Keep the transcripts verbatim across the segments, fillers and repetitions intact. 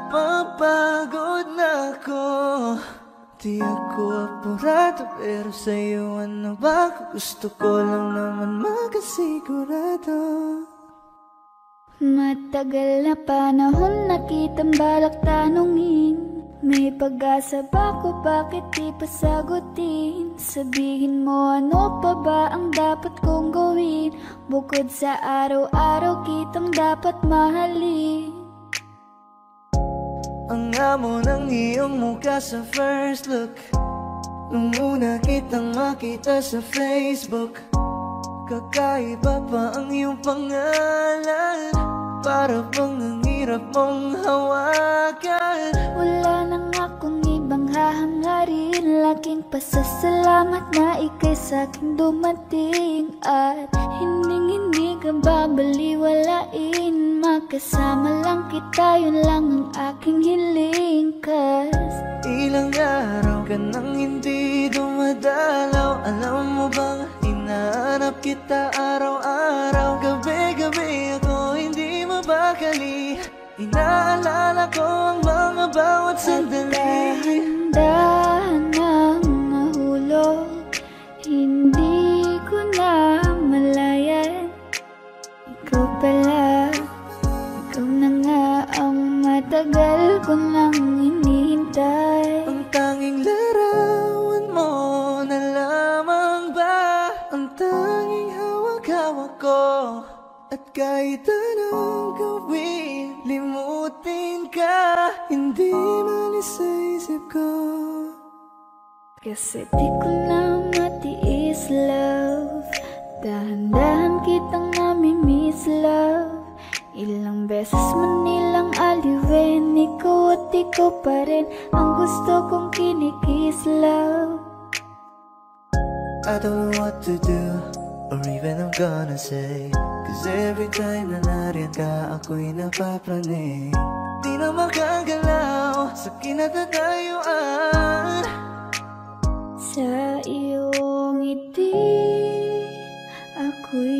Napapagod na ako. Di ako apurado, pero sa'yo ano ba? Gusto ko lang naman makasigurado. Matagal na panahon na kitang balak tanungin. May pag-asa ba ko, bakit di pa sagutin? Sabihin mo ano pa ba ang dapat kong gawin, bukod sa araw-araw kitang dapat mahalin. Ang amo ng iyong mukha sa first look, nung una kitang makita sa Facebook. Kakaiba pa ang iyong pangalan, para bang ang hirap mong hawakan. Wala nang akong ibang hahangarin, laking pasasalamat na ika'y sa'king dumating. At hinding-hindi ka babaliwalain, makasama lang kita, yun lang ang aking hiling. Cause ilang araw ka nang hindi dumadalaw, alam mo bang hinahanap kita araw-araw. Gabi-gabi ako hindi mabakali, inaalala ko ang mga bawat sandali. Dahan ang nahulog, hindi ko na malayan. Ikaw pala, ikaw na nga ang matagal ko nang hinihintay. Ang tanging larawan mo na lamang ba ang tanging hawak-hawak ko. At kahit anong gawin, limutin ka, hindi malis sa isip ko. Kasi di ko na matiis, love. Dahan-dahan kitang nami-miss, love. Ilang beses man nilang aliwin, ikaw at ikaw pa rin ang gusto kong kinikiss, love. I don't know what to do, or even I'm gonna say, cause every time na nariyan ka, ako'y napapraning. Di na makagalaw sa kinatatayuan. Sa iyong ngiti, ako'y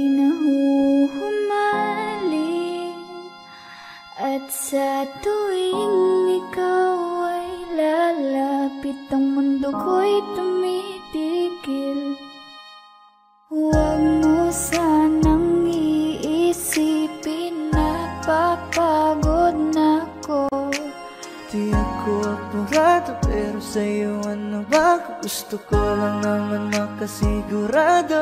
nahuhumaling. At sa tuwing ikaw ay lalapit, ang mundo ko'y tumitigil. Huwag mo sanang iisipin, napapagod na ako. Di ako apurado, pero sa'yo ano ba? Gusto ko lang naman makasigurado.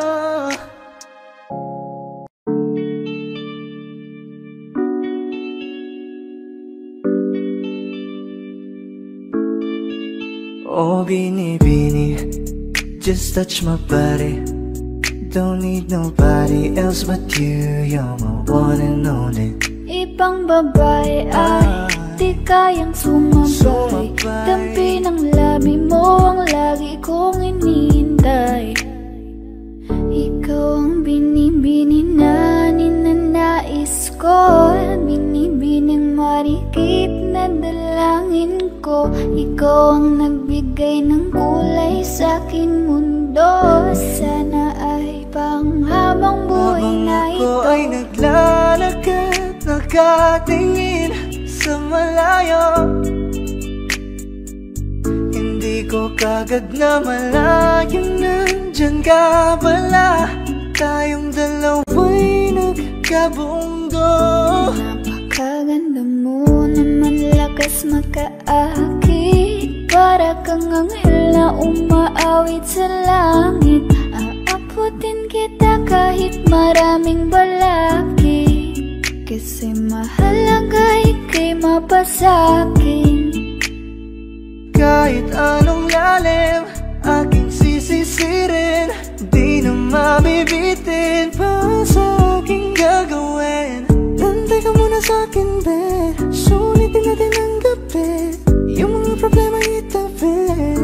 Oh, Bini-Bini, just touch my body. Don't need nobody else but you, you're my one and only. Ibang babae ay di kayang sumabay, dampi ng labi mo ang lagi kong inihintay. Ikaw ang binibini na ninanais ko, binibining marikit na dalangin ko. Ikaw ang nagbigay ng kulay sa aking mundo, sana ay panghabang buhay na ito. Habang ako ay naglalakad, nakatingin sa malayo, hindi ko kagad na malayo, nandyan ka pala. Tayong dalawa'y nagkabunggo. Napakaganda mo naman, lakas makaakit, para kang anghel na umaawit sa langit. Aabutin kita kahit maraming balakid, kasi mahalaga ika'y mapasakin. Kahit anong lalim, aking sisisirin, di na mabibitin pa sa aking gagawin. Nantay ka muna sa'kin, be, sulitin natin ang gabi, yung mga problema itabi.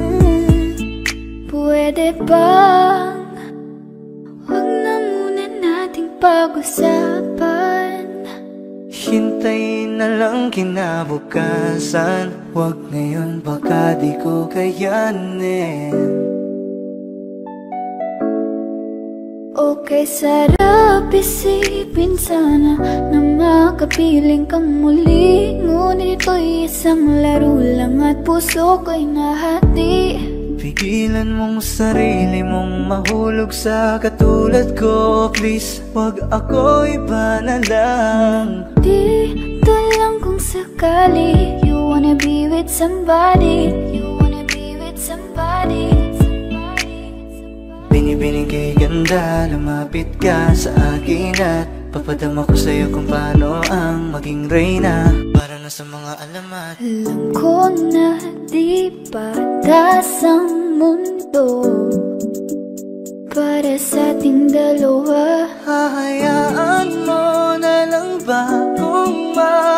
Pwede bang huwag na muna nating pag-usapan? Hintayin na lang kinabukasan, wag ngayon baka di ko kayanin. O Kay sarap isipin sana na makapiling kang muli. Ngunit ito'y isang laro lang at puso ko'y nahati. Pigilan mong sarili mong mahulog sa katulad ko. Please, wag ako, iba na lang. Dito lang kung sakali you wanna be with somebody, you wanna be with somebody. Binibining kay ganda, lumapit ka sa akin at papadama ko sa'yo kung paano ang maging reyna. Para na sa mga alamat. Alam ko na di patas ang mundo para sa ating dalawa. Hahayaan mo na lang ba kung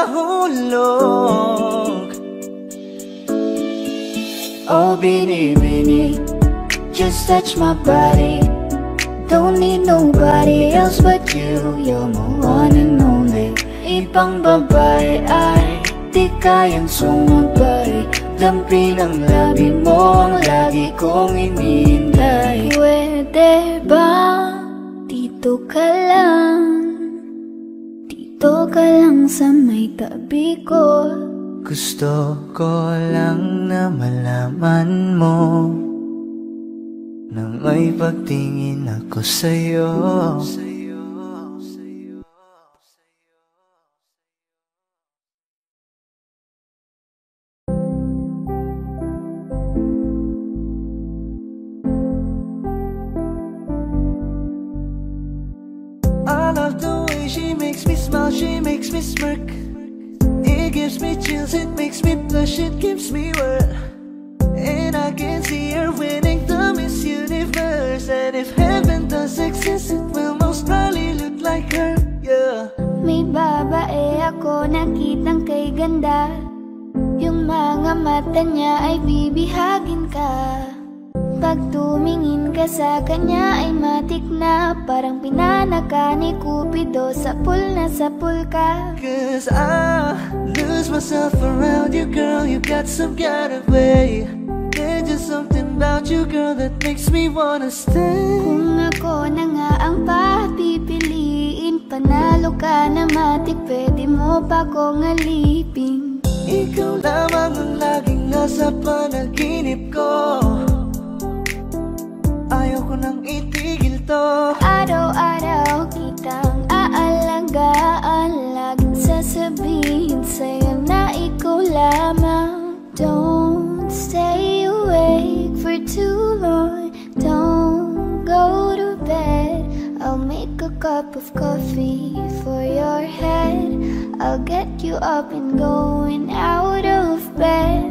mahulog? Oh, bini-bini, just touch my body. Don't need nobody else but you. You're my one and only. Ibang babae ay di kayang sumabay. Dampi ng labi mo ang lagi kong inihintay. Pwede ba dito ka lang? Dito ka lang sa may tabi ko. Gusto ko lang na malaman mo na may pagtingin ako sa'yo. I love the way she makes me smile, she makes me smirk. It gives me chills, it makes me blush, it gives me word. And I can see her winning the Miss Universe. And if heaven does exist, it will most probably look like her, yeah. May babae ako nakitang kay ganda. Yung mga mata niya ay bibihagin ka. Pag tumingin ka sa kanya ay matik na. Parang pinanaka ni Cupido, sapul na sapul ka. Cause I lose myself around you, girl. You got some kind of way. There's just something about you, girl, that makes me wanna stay. Kung ako na nga ang papipiliin, panalo ka na matik, pwede mo pa kong alipin. Ikaw lamang ang laging nasa panaginip ko. Ayaw ko nang itigil to. Araw-araw kitang aalagaan, laging sasabihin sa'yo na ikaw lamang. Don't stay awake for too long, don't go to bed. I'll make a cup of coffee for your head. I'll get you up and going out of bed.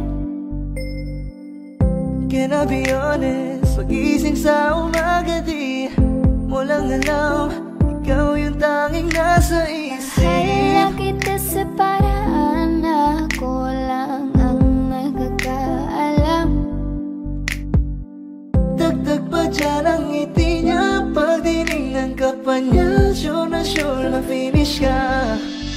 Can I be honest? Pag-ising sa umaga di mo lang alam, ikaw yung tanging nasa isip. Mahal lang kita sa paraan na ako lang ang nagkakaalam. Dagdag pa dyan ang ngiti niya, pag dinignan ka pa niya, sure na sure na finish ka.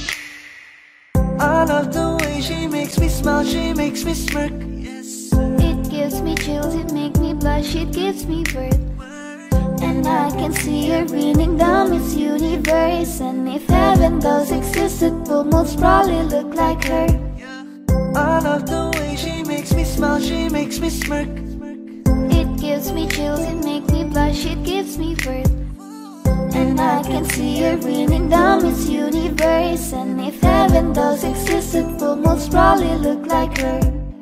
I love the way she makes me smile, she makes me smirk. It gives me chills, it makes me blush, it gives me birth. And I can see her winning the Miss Universe. And if heaven does exist, it will most probably look like her. I love the way she makes me smile, she makes me smirk. It gives me chills, it makes me blush, it gives me birth. And I can see her winning the Miss Universe. And if heaven does exist, it will most probably look like her.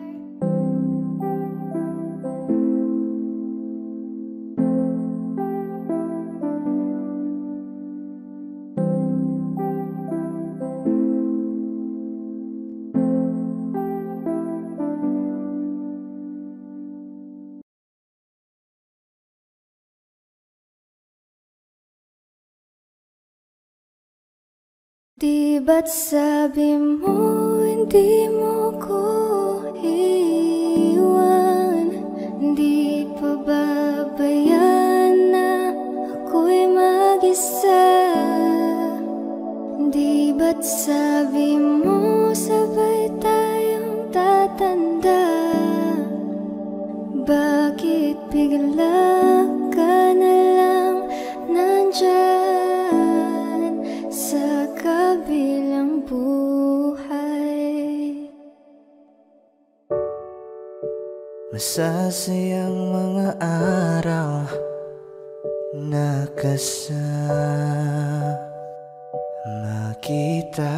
Di ba't sabi mo hindi mo ko iwan? Di pa babayan na ako'y mag-isa? Di ba't sabi mo sabay tayong tatanda? Bakit bigla ka na lang nandyan? masasayang mga araw na kasama kita.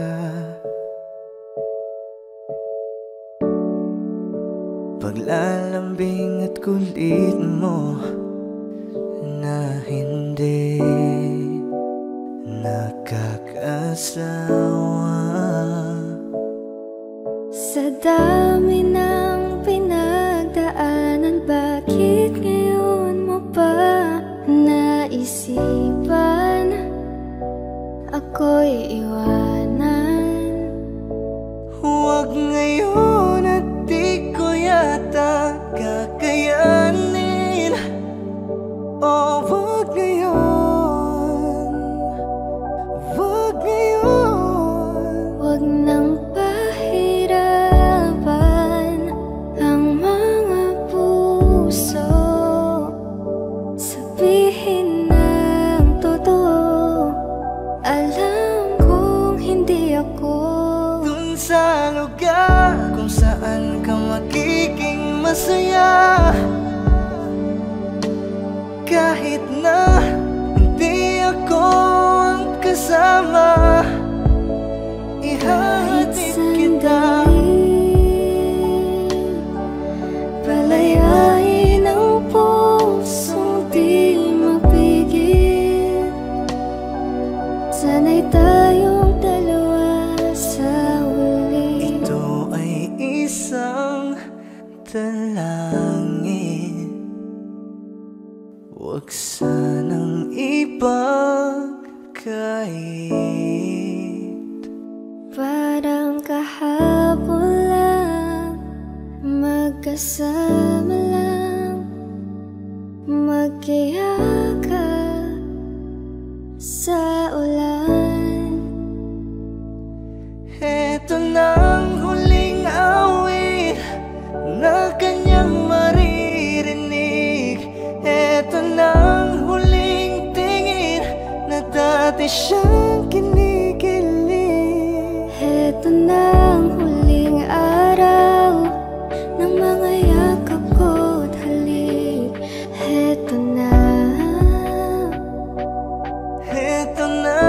Paglalambing at kulit mo na hindi nakakasawa. Sa dami ng pinagdaanan, bakit ngayon mo pa naisipan ako'y iwanan? Huwag ngayon at di ko yata kakayanin. Oh, wag ngayon, wag ngayon. Wag nang pahirapan ang mga puso. Sabihin ng totoo, alam kong hindi ako Dun sa lugar kung saan ka magiging masaya, kahit na hindi ako ang kasama, ihahatid kita. Palayain ang pusong di mapigil. Sana'y tayong dalawa sa huli. Ito ay isang dalangin, huwag sanang ipagkait. Parang kahapon lang, magkasama lang, magkiyakap sa ulan. Eto nang huling awit na kanyang maririnig. Eto nang huling tingin na dati siyang kinikilig. Eto nang huling araw ng mga yakap ko't halik. Eto na, Eto na.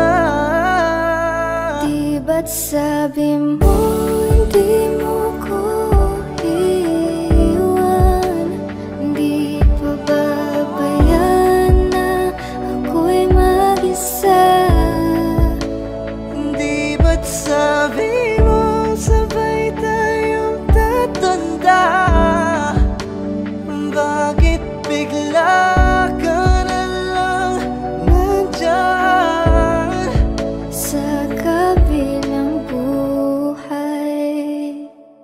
di ba't sabi mo hindi mo ko iwan? Di pa babayan na ako'y mag-isa? Di ba't sabi mo sabay tayong tatanda? Bakit bigla ka na lang nandyan Sa kabilang buhay?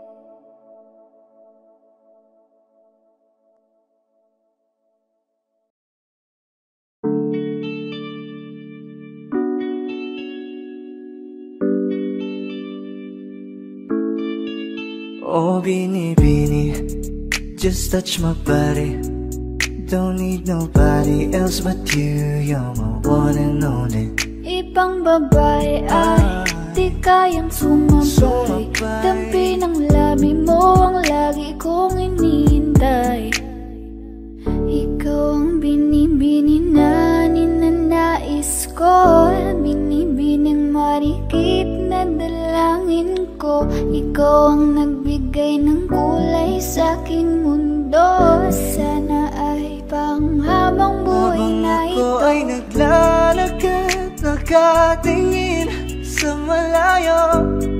Oh, binibini, just touch my body. Don't need nobody else but you. You're my one and only. Ibang babae ay di kayang sumabay. Dampi ng labi mo ang lagi kong inihintay. Ikaw ang binibini na ninanais ko, binibining marikit na dalangin ko. Ikaw ang nagbigay ng kulay sa aking mundo. Sana ay panghabang buhay na Habang ako ito. ay naglalakad, nakatingin sa malayo,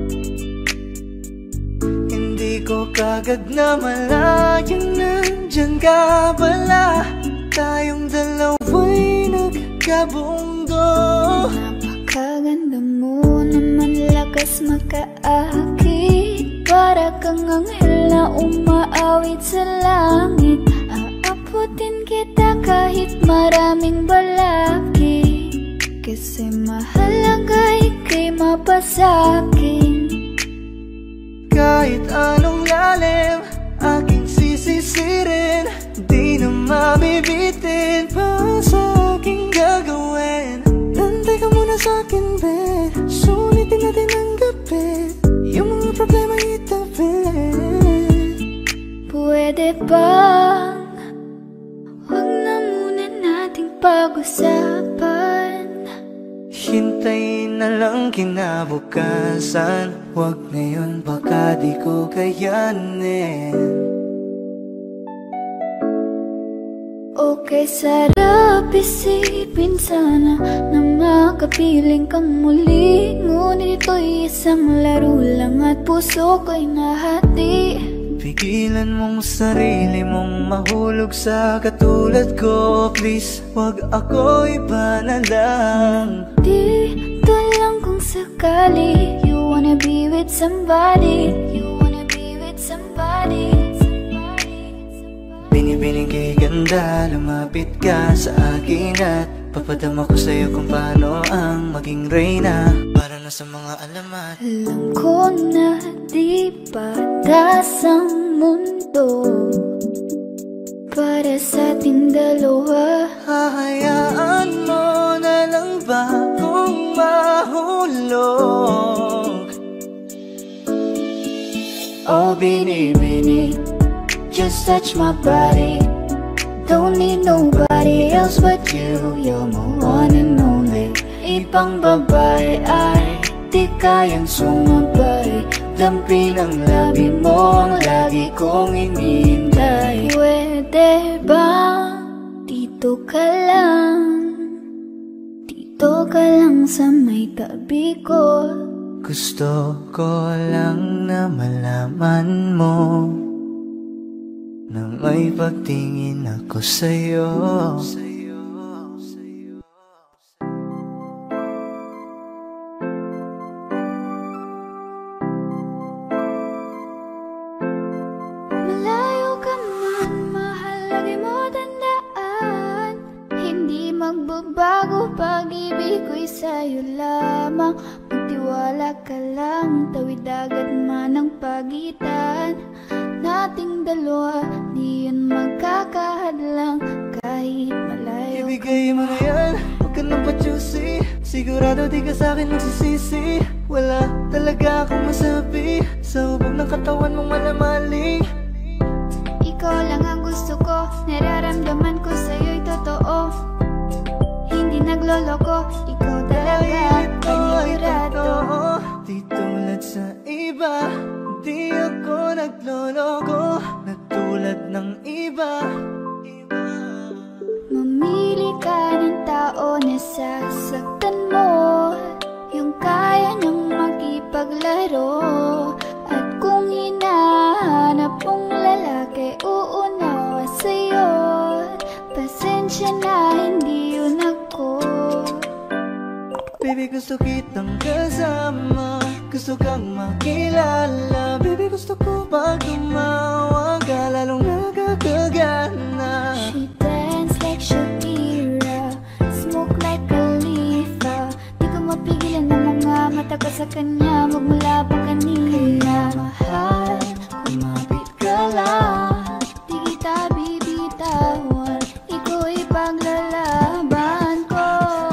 hindi ko kagad na malayang nandyan ka pala. Tayong dalawa'y nagkabunggo. Napakaganda mo naman, lakas makaakit. Para kang anghel na umaawit sa langit. Aabutin kita kahit maraming balakid. Kasi mahalaga ika'y mapasakin. Kahit anong lalim, aking sisisirin, di na mabibitin pa sa aking gagawin. Nantay ka muna sa'kin, be, sulitin natin ang gabi. Yung mga problema itabi. Pwede Pwede bang huwag na muna nating pag-usapan? Hintayin na lang kinabukasan. Huwag ngayon baka di ko kayanin. Okay, sarap isipin sana na makapiling kang muli. Ngunit ito'y isang laro lang at puso ko'y nahati. Pigilan mong sarili mong mahulog sa katulad ko. Please, wag ako iba na lang. Dito lang kung sakali you wanna be with somebody, you wanna be with somebody. Binibining kay ganda, lumapit ka sa akin at papadama ko sa'yo kung paano ang maging reyna. Para na sa mga alamat. Alam ko na di patas ang mundo para sa ating dalawa. Hahayaan mo na lang ba kung mahulog? Oh, bini-bini, just touch my body. Don't need nobody else but you. You're my one and only. Ibang babae ay di kayang sumabay. Dampi ng labi mo ang lagi kong inihintay. Pwede ba dito ka lang? Dito ka lang sa may tabi ko. Gusto ko lang na malaman mo na may pagtingin ako sa'yo. Malayo ka man, mahal, lagi mo tandaan. Hindi magbabago pag-ibig ko'y sa'yo lamang. Magtiwala ka lang, tawid dagat man ang pagitan nating dalawa, di yan magkakahadlang kahit malayo. Ibigay mo na yan, huwag ka nang pa-juicy. Sigurado di ka sa'kin magsisisi. Wala talaga akong masabi sa hubog ng katawan mong malamaling. Ikaw lang ang gusto ko, nararamdaman ko sa'yo'y totoo. Hindi nagloloko, ikaw talaga, panigurado. Di tulad sa iba, di ako nagloloko na tulad ng iba. Mamili ka ng tao na sasaktan mo, yung kaya niyang makipaglaro. At kung hinahanap mong lalaki, uunawa sa'yo. Pasensya na, hindi yun ako. Baby, gusto kitang kasama, gusto kang makilala. Baby, gusto ko pag tumawa ka, lalong nakakagana. She dance like Shakira, smoke like Khalifa. Di ko mapigilan ang mga mata ko sa kanya, magmula pa kanina. Mahal, kumapit ka lang, di kita bibitawan, iko'y paglalaban ko.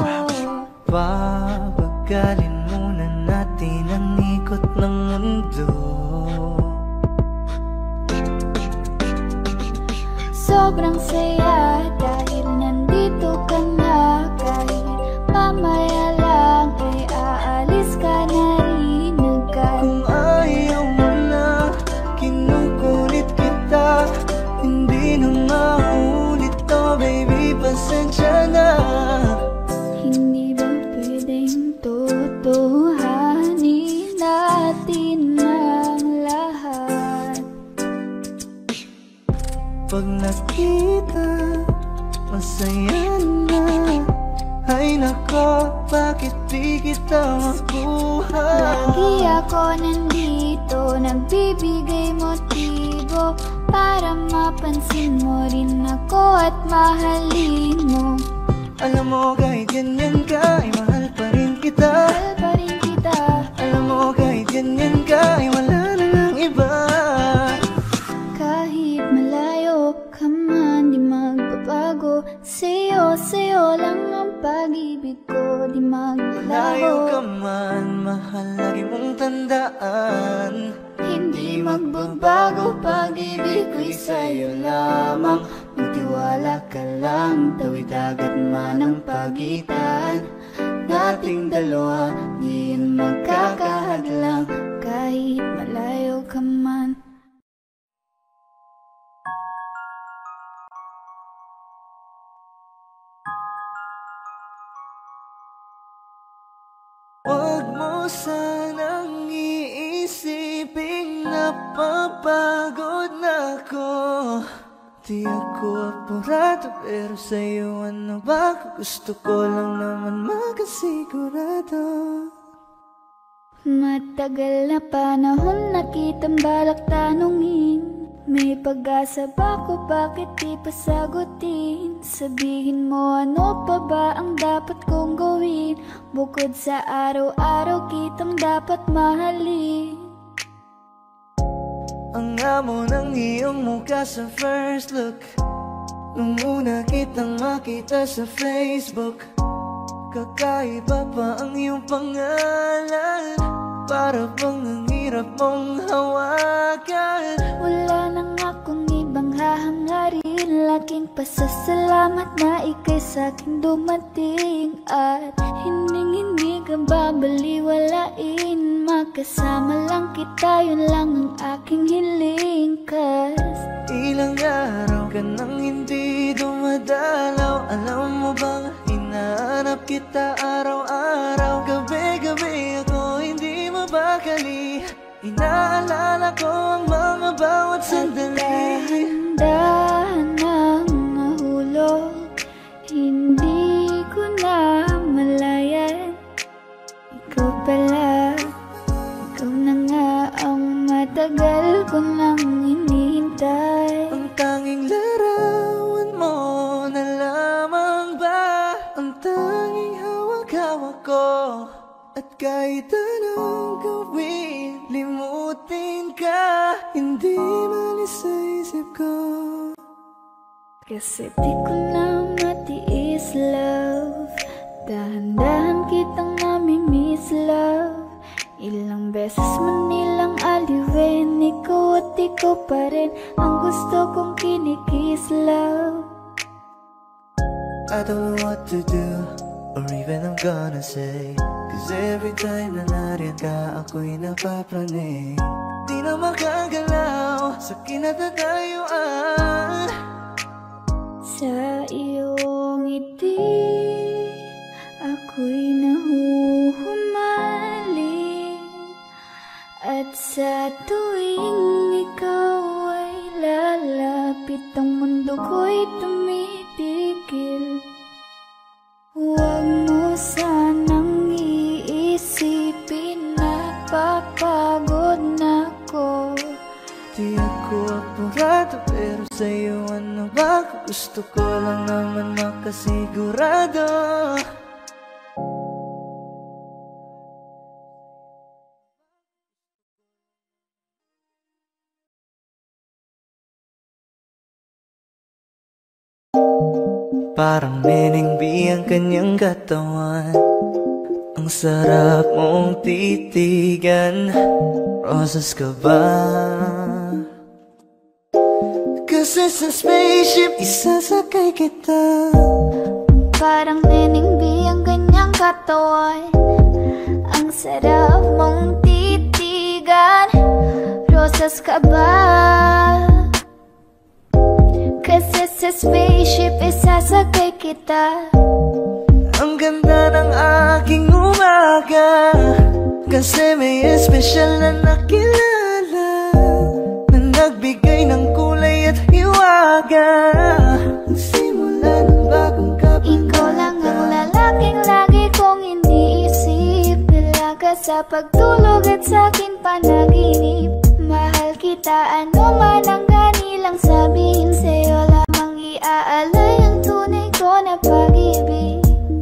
Papagalin muna natin ang ikot ng mundo. Sobrang saya dahil nandito ka na. Kahit mamaya lang ay aalis ka na rin agad. Kung ayaw mo na, kinukulit kita. Hindi na maulit to, baby, pasensya na. Hindi ba pwedeng totohanin natin ang lahat? Pag nakita, masaya na. Ay nako, bakit di kita makuha? Lagi ako nandito, nagbibigay motibo para mapansin mo rin ako at mahalin mo. Alam mo kahit ganyan ka, ay mahal pa rin kita. Mahal pa rin kita. Alam mo kahit ganyan ka, ay wala na ng iba. Kahit malayo ka man, di magbabago. Sa'yo, sa'yo lang ang pag-ibig ko, di Layo maglaho. ka man, mahal lagi mong tandaan. hindi magbabago. Pag-ibig ko'y sa'yo lamang. Magtiwala ka lang, tawid agad man ang pagitan nating dalawa, di yan magkakahadlang kahit malayo ka man. Huwag mo sanang iisiping napapagod na ako. Di ako apurado, pero sa'yo ano ba? Gusto ko lang naman makasigurado. Matagal na panahon na kitang balak tanungin, may pag-asa ba ko, bakit di pa sagutin? Sabihin mo ano pa ba ang dapat kong gawin, bukod sa araw-araw kitang dapat mahalin. Ang amo ng iyong mukha sa first look, nung una kitang makita sa Facebook. Kakaiba pa ang iyong pangalan, para bang ang hirap mong hawakan. Wala nang akong ibang hahangarin, laking pasasalamat na ika'y sa'king dumating. At hinding-hindi ka babaliwalain, makasama lang kita, yun lang ang aking hiling. Cause ilang araw ka nang hindi dumadalaw, alam mo bang hinahanap kita araw-araw. Gabi-gabi ako hindi mabakali, inaalala ko ang mga bawat sandali. Dahan-dahan ang nahulog, hindi ko na malayan. Ikaw pala, ikaw na nga ang matagal ko nang hinihintay. Ang tanging larawan mo na lamang ba ang tanging hawak-hawak ko. At kahit anong gawin, limutin ka, hindi malis sa isip ko. Kasi di ko na matiis, love. Dahan-dahan kitang nami-miss, love. Ilang beses man nilang aliwin, ikaw at ikaw pa rin ang gusto kong kinikis, love. I don't know what to do, or even I'm gonna say, cause every time na nariyan ka, ako'y napapraning. Di na makagalaw sa kinatatayuan. Sa iyong ngiti, ako'y nahuhumaling. At sa tuwing ikaw ay lalapit, ang mundo ko'y tumitigil. Huwag mo sanang iisipin na papagod na ako. Di ako apurado, pero sa'yo ano ba? Gusto ko lang naman makasigurado. Parang meningbi ang kanyang katawan, ang sarap mong titigan. Rosas ka ba? Kasi sa spaceship isasakay kita. Parang neningbi ang kanyang katawan, ang sarap mong titigan. Rosas ka ba? Kasi sa spaceship isasakay kita. Ang ganda ng aking umaga, kasi may espesyal na nakilala, na nagbigay ng kulay at hiwaga. Ang simula ng bagong kabanata. Ikaw lang ang lalaking lagi kong iniisip, dalaga sa pagtulog at sa aking panaginip. Mahal kita, ano man ang ganilang sabihin, sa'yo lamang iaalay ang tunay ko na pag-ibig.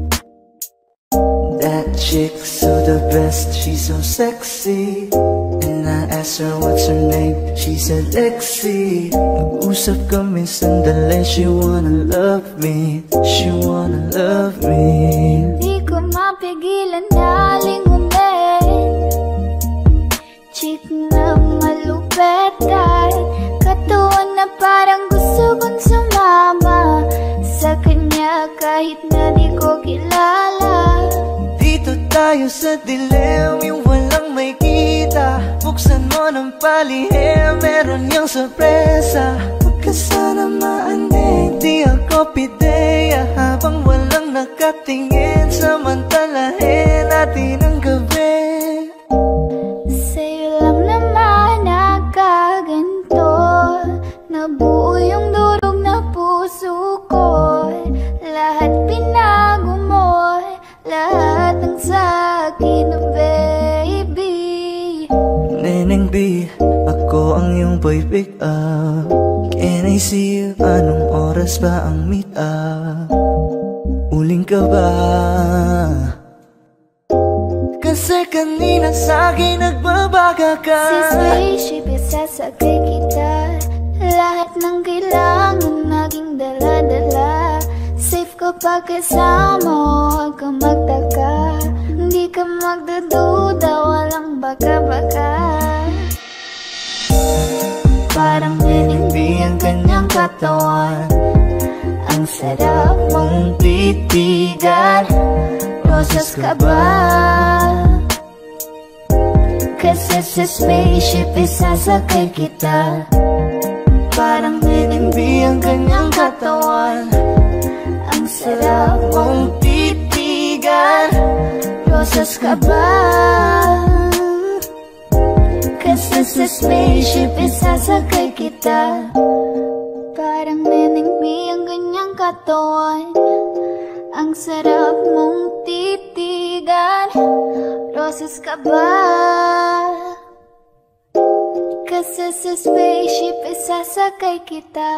That chick's so the best, she's so sexy. And I asked her what's her name, she said Lexi. Nag-usap kami sandali, she wanna love me, she wanna love me. Di ko mapigilan na lingunin, chick na malo appetite. Katuon na parang gusto kong sumama sa kanya kahit na di ko kilala. Dito tayo sa dilim, yung walang may kita. Buksan mo ng palihim, meron yung sorpresa. Magkasana maanin, di ako pideya. Habang walang nakatingin, samantalahin natin ang gabi. Sa'yo lang naman nakaganto, nabuo yung durog na puso ko. Lahat pinago mo, lahat ng sa'kin, baby. Neneng B, ako ang iyong boy pick up. Can I see you? Anong oras ba ang meet up? Uling ka ba? Kasi kanina sa'kin nagbabaga ka. Si spaceship, isasakay kita. Lahat ng kailangan naging dala-dala. Safe ko pag kasama mo, huwag ka magtaka. Hindi ka magdududa, walang baka-baka. Parang ninindi ang kanyang katawan. Ang sarap mong titigan. Rosas ka ba? Kasi sa spaceship isasakay kita. Parang ninindi ang kanyang katawan. Ang sarap mong titigan. Rosas ka ba? Kasi sa spaceship isasakay kita. Parang nenengbi ang ganyang katawan. Ang sarap mong titigan. Rosas ka ba? Kasi sa spaceship isasakay kita.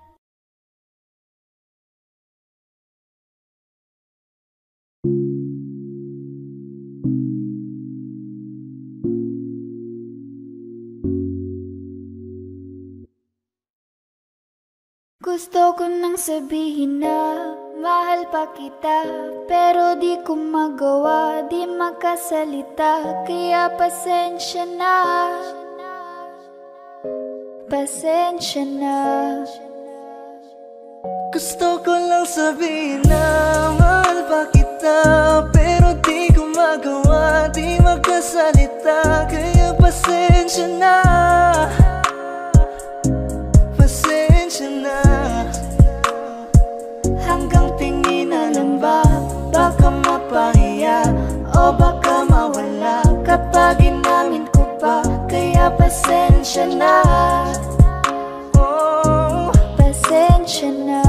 Gusto ko nang sabihin na mahal pa kita, pero di ko magawa, di makasalita. Kaya pasensya na, pasensya na. Gusto ko lang sabihin na mahal pa kita, pero di ko magawa, di makasalita. Kaya pasensya na, pasensya na. Hanggang tingin na lang ba, baka mapahiya o baka mawala kapag inamin ko pa. Kaya pasensya na, oh, pasensya na.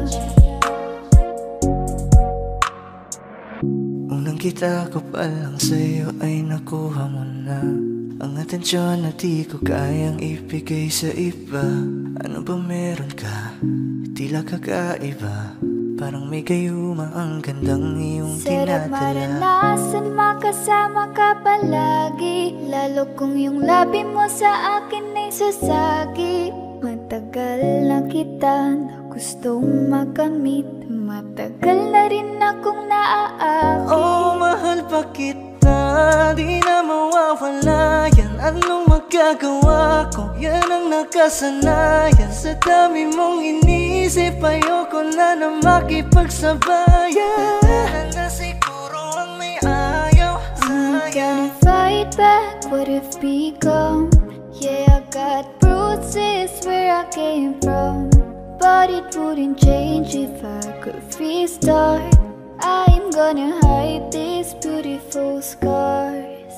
Unang kita ko pa lang sa'yo ay nakuha mo na ang atensyon na di ko kayang ibigay sa iba. Ano ba meron ka? Tila kakaiba. Parang may gayuma ang gandang iyong Sarap tinatala. maranasan, makasama ka palagi. Lalo kung yung labi mo sa akin ay sasagi. Matagal na kita na gustong makamit. Matagal na rin akong naaakit. Oh, mahal pa kita, di na mawawala yan. Anong magagawa ko? Yan ang nakasanayan. Sa dami mong inisip, ayoko na na makipagsabayan. Wala na siguro ang may ayaw. I'm gonna fight back what if become. Yeah, I got bruises where I came from, but it wouldn't change if I could restart. I'm gonna hide these beautiful scars.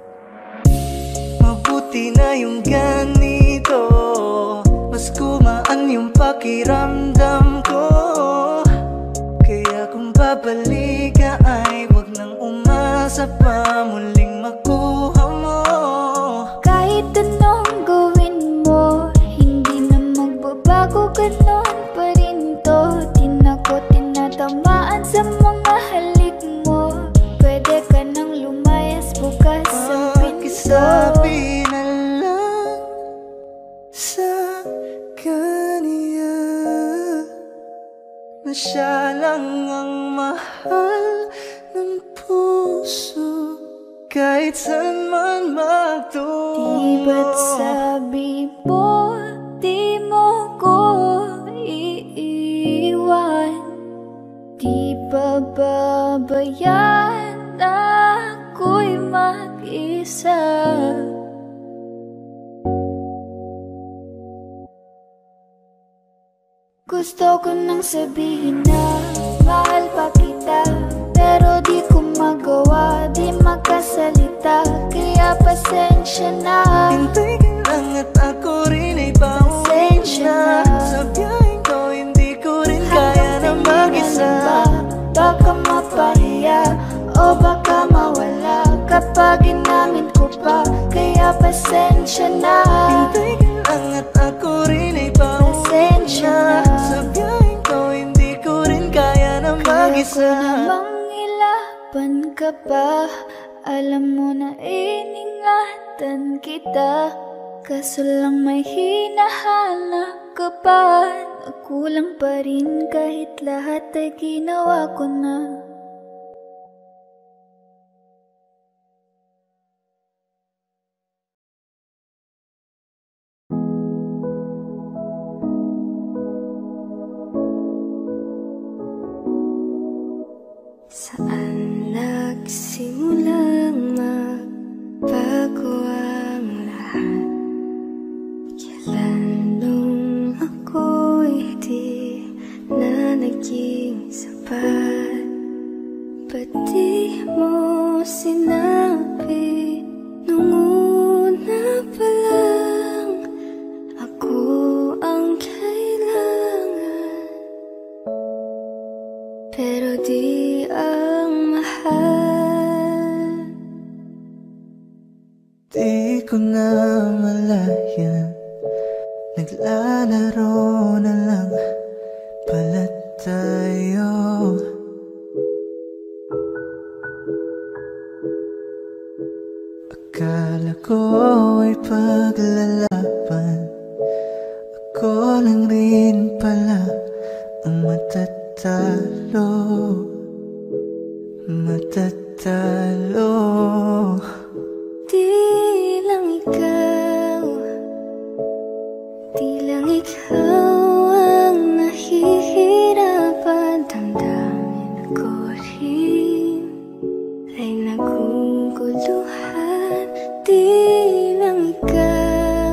Mabuti na yung ganito, mas gumaan yung pakiramdam ko. Kaya kung babalik ka ay wag nang umasa pa muling makuha mo. Kahit anong gawin mo, hindi na magbabago, ganon pa rin to. Di na ko tinatamaan sa mga halik mo. Pwede ka nang lumayas bukas ang pinto. Pakisabi na lang sa kanya na siya lang ang mahal ng puso. kahit saan man magtungo. Di ba't sabi mo, di mo ko iiwan? Di ba babayaan ako'y mag-isa? Gusto ko nang sabihin na mahal pa kita, pero di ko magawa, di makasalita, kaya pasensya na. Hintay ka lang at ako rin ay pauwi na. Sa biyaheng ko hindi ko rin kaya na mag-isa. Baka mapahiya o baka mawala kapag inamin ko pa, kaya pasensya na. Hintay ka lang at ako rin ay pauwi na. Sa biyaheng ko hindi ko rin kaya na mag-isa. Kaya ko namang ilaban ka pa, alam mo na iningatan kita, kaso lang may hinahanap ka pa. Nakulang pa rin kahit lahat ay ginawa ko na. Saan nagsimulang magbago ang lahat? Kailan nung ako'y di na naging sapat? Ba't di mo sinabi nung una pa lang ako ang kailangan? Pero di ang mahal. Di ko na malayan, naglalaro na lang pala tayo. Akala ko ay paglalaban, ako lang rin pala ang matatalo. Matatalo. Di lang ikaw, di lang ikaw ang nahihirapan. Damdamin ako rin ay naguguluhan. Di lang ikaw,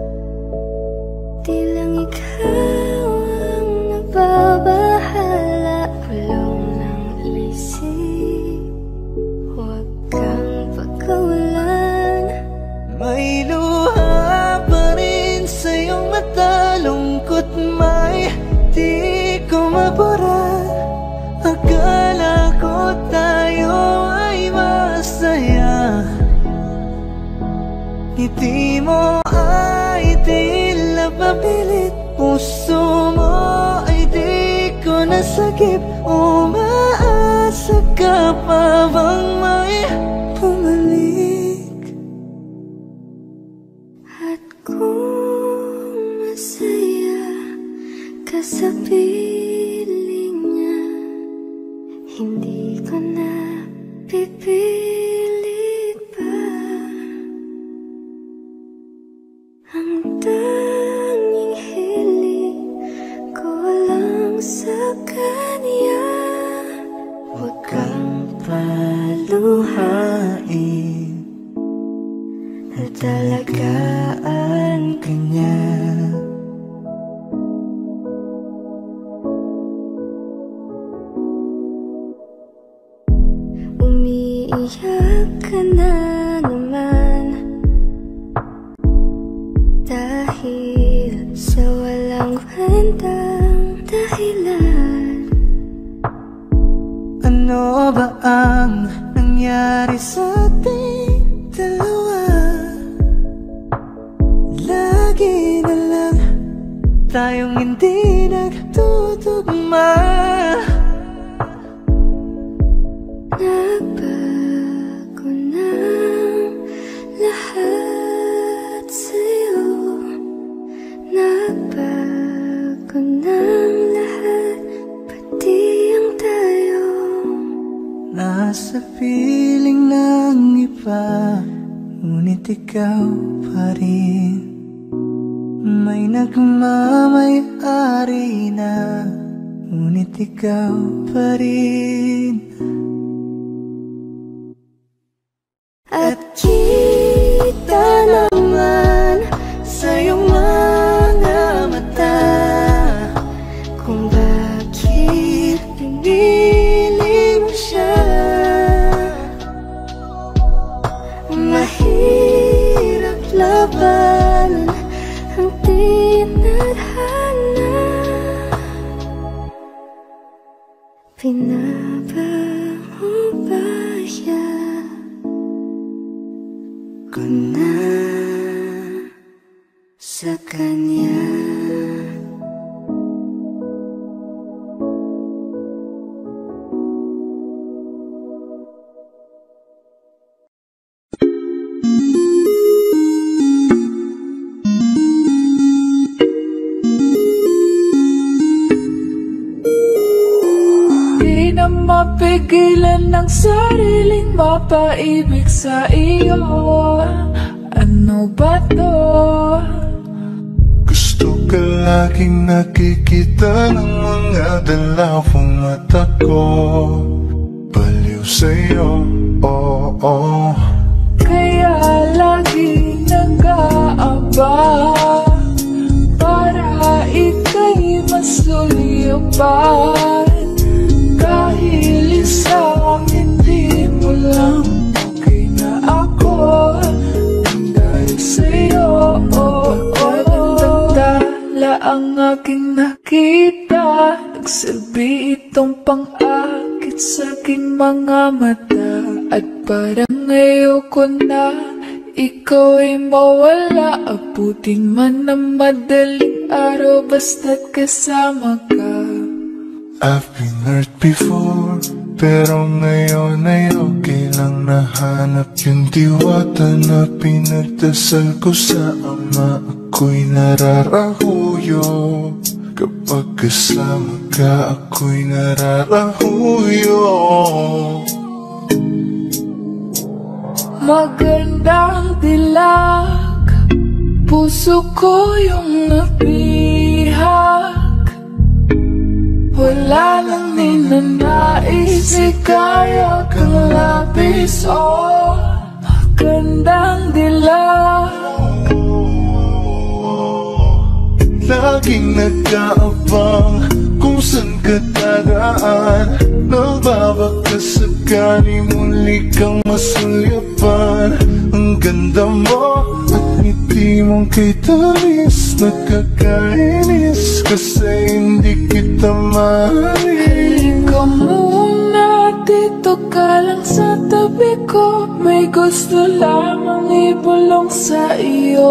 di lang ikaw ang nababahala. Bulong ng isip, huwag kang pagkawalan. May luha pa rin sa iyong mata, lungkot may di ko mabura. Akala ko tayo ay masaya, ngiti mo ay tila papilit, puso mo ay di ko nasagip. Umaasa ka pa bang may bumalik? At kung masaya ka sa piling niya, hindi ko na pipilit pa. Ang tanging hiling ko lang sa kanya, huwag kang paluhain, at alagaan ka niya. Umiiyak ka na naman dahil sa walang kwentang dahilan. Ano ba ang nangyari sa ating dalawa? Lagi na lang tayong hindi nagtutugma. Nagbago na lahat sa'yo, nagbago na lahat, pati ang tayo. Nasa piling ng iba, ikaw pa rin. May nagmamayari na, ngunit ikaw pa rin. At kita naman sa iyong mga mata kung bakit pinili mo siya. Mahirap labanan ang tinadhana. Pinaba mo ba siya? Ko na sa kanya. Di na mapigilan ng sariling mapaibig sa iyo. Ano ba to? Gusto ka laging nakikita ng mga dalawang mata ko. Baliw sa'yo, oo, oh, oh. Kaya lagi nag-aaba para ika'y masulipan. Dahil isa hindi mo lang okay na ako. Dahil sa'yo, oh, oh. Tala ang aking nakita, nagsilbi itong pang-akit sa aking mga mata. At parang ayoko na ikaw ay mawala. Abutin man ng madaling araw basta't kasama ka. I've been hurt before, pero ngayon ay okay lang. Nahanap yung diwata na pinagdasal ko sa ama. Ako'y nararahuyo kapag kasama ka. Ako'y nararahuyo. Magandang dilag, puso ko yung napihak. Wala lang ninanais, ikaya kang labis. Oh, magandang dilag. Laging nag-aabang kung saan ka dadaan. Nababaka sakali muli kang masulyapan. Ang ganda mo at ngiti mong kay tamis. Nakakainis kasi hindi kita mahalin. Halika muna, dito ka lang sa tabi ko. May gusto lamang ibulong sa iyo.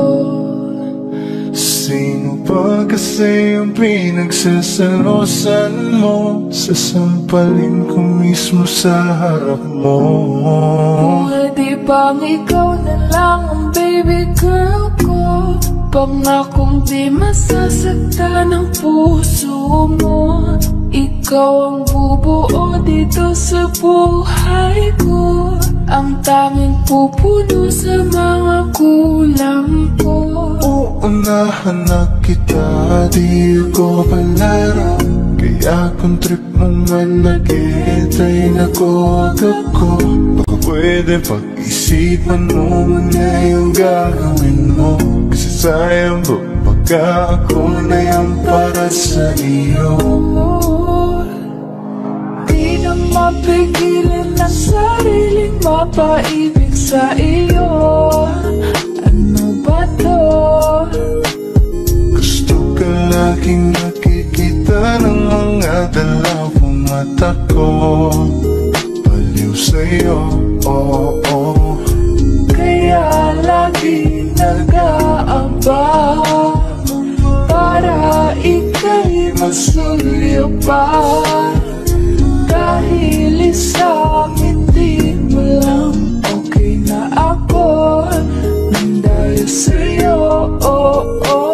Sino ba kasi yung pinagsasalosan mo? Sasampalin ko mismo sa harap mo. Pwede bang ikaw na lang ang baby girl ko? Pangakong di masasaktan ang puso mo. Ikaw ang bubuo dito sa buhay ko. Ang tanging pupuno sa mga kulang ko. Uunahan na kita, di ko palaro. Kaya kung trip mo man nag-iitay na ko ako. Baka pwede pag-isipan mo muna yung gagawin mo. Kasi sayang ba baka ako na yan para sa iyo. Di na mapigilan ng sariling mapaibig sa iyo. Ano ba to? Gusto ka laging nakikita ng mga dalawang mata ko. Baliw sa'yo, oo, oh, oh. Kaya lagi nag-aaba para ika'y masulyapan. Dahil isa ngiti mo lang okay na ako. Nang dahil sa'yo, oh, oh.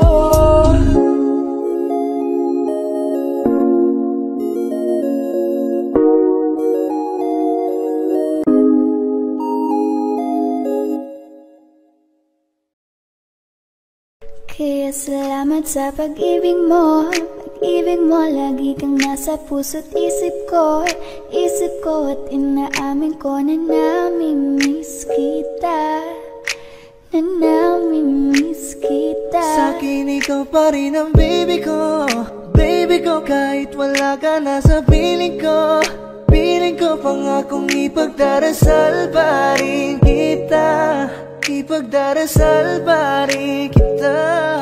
Salamat sa pag-ibig mo. Pag-ibig mo, lagi kang nasa puso't isip ko. Isip ko at inaamin ko na namimiss kita. Na namimiss kita. Sa'kin ikaw pa rin ang baby ko. Baby ko kahit wala ka na sa piling ko. Piling ko pangakong ipagdarasal pa rin kita. Ipagdarasal pa rin kita.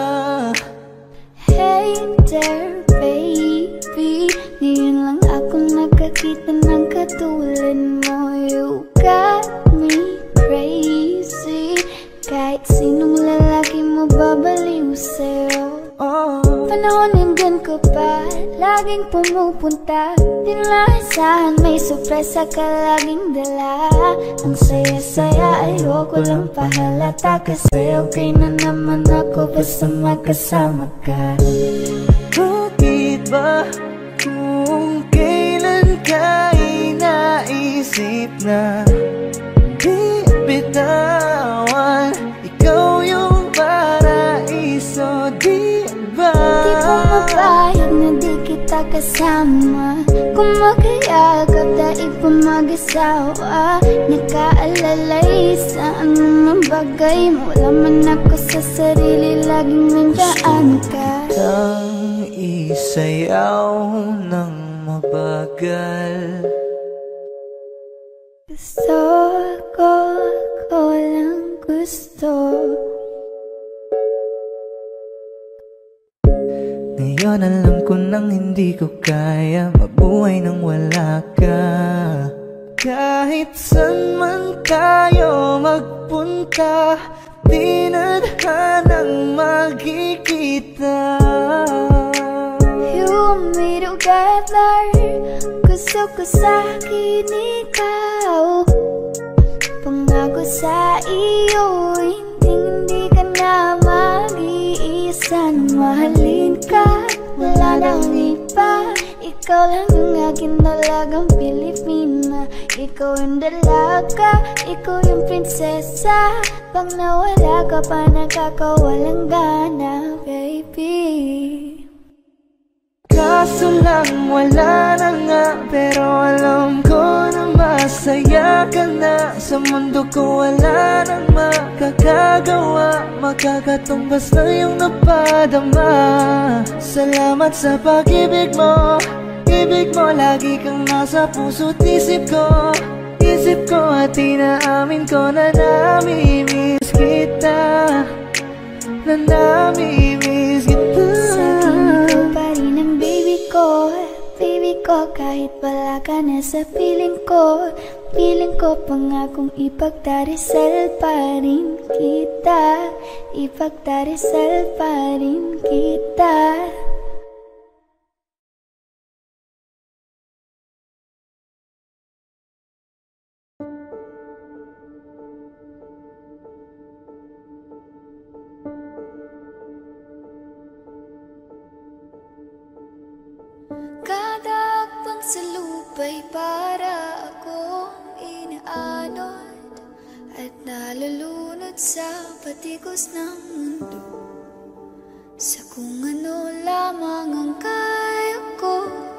Hey there baby, ngayon lang ako nakakita ng katulad mo. You got me crazy. Kahit sinong lalaki mo babaliw sa'yo. Oh. Panahon nandyan ko pa, laging pumupunta. Di naasahan may sorpresa ka laging dala. Ang saya-saya ayoko lang pahalata. Kasi okay na naman ako basta magkasama ka. Bakit ba kung kailan ka inaisip na di bitawan? Ikaw yung paraiso, di ba? Di ko mapayag na di kita kasama. Kung magkayagap daig pa mag-asawa. Nakaalalay sa anumang bagay. Wala man ako sa sarili, laging nandiyan ka. Ang isayaw ng mabagal. Gusto ko, ko lang gusto. Ngayon alam ko nang hindi ko kaya mabuhay nang wala ka. Kahit saan man tayo magpunta, di na hanang magkikita. You want me together. Gusto ko sa'kin ikaw. Pangako sa iyo, hindi hindi ka na mag-iisa. Nang mahalin ka, wala nang iba. Ikaw lang ang aking dalagang Pilipina. Ikaw yung dalaga, ikaw yung prinsesa. Pag nawala ka pa, nakakawalang gana, baby. Kaso lang wala na nga, pero alam ko na masaya ka na. Sa mundo ko wala nang makakagawa. Makakatumbas na yung napadama. Salamat sa pag-ibig mo. Ibig mo, lagi kang nasa puso't isip ko. Isip ko at inaamin ko na namimiss kita. Na namimiss kita. Sa'kin ikaw pa rin ang baby ko. Baby ko, kahit wala ka na sa piling ko. Piling ko pangakong ipagdarasal pa rin kita. Ipagdarasal pa rin kita. Kadakpang sa lupa'y para akong inaanod at nalulunod sa patikos ng mundo. Sa kung ano lamang ang kaya ko.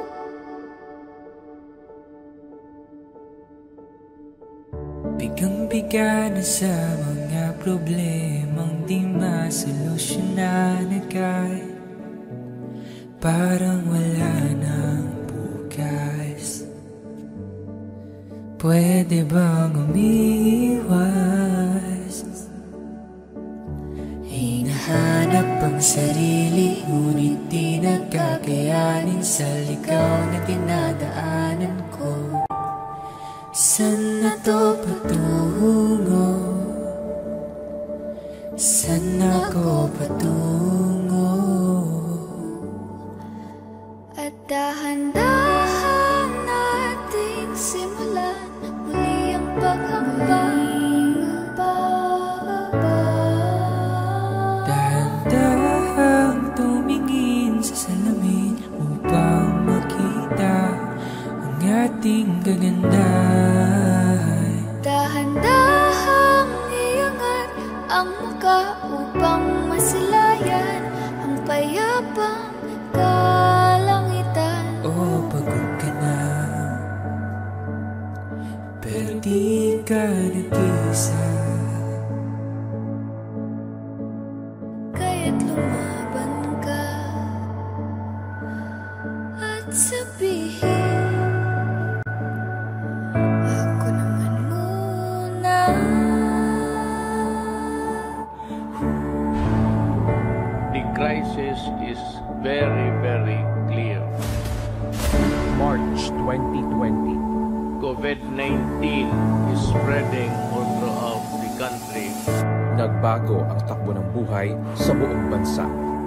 Bigang-biga na sa mga problemang di masolusyonan agad. Parang wala nang bukas. Pwede bang umiwas? Hinahanap ang sarili, ngunit di nagkakayanin sa ligaw na dinadaanan ko. Saan na to patungo? Saan ako patungo? At dahan-dahan nating simulan muli ang paghambang. Dahan-dahang tumingin sa salamin upang makita ang ating kagandahan. Dahan-dahang iangat ang muka upang masilayan payapang kalangitan. Oh, pagod ka na, pero di ka nag-isa. Kaya't lumaban ka at sabihin, ako naman muna. The crisis is very, very clear. March twenty twenty. COVID nineteen is spreading all throughout the country. Nagbago ang takbo ng buhay sa buong bansa.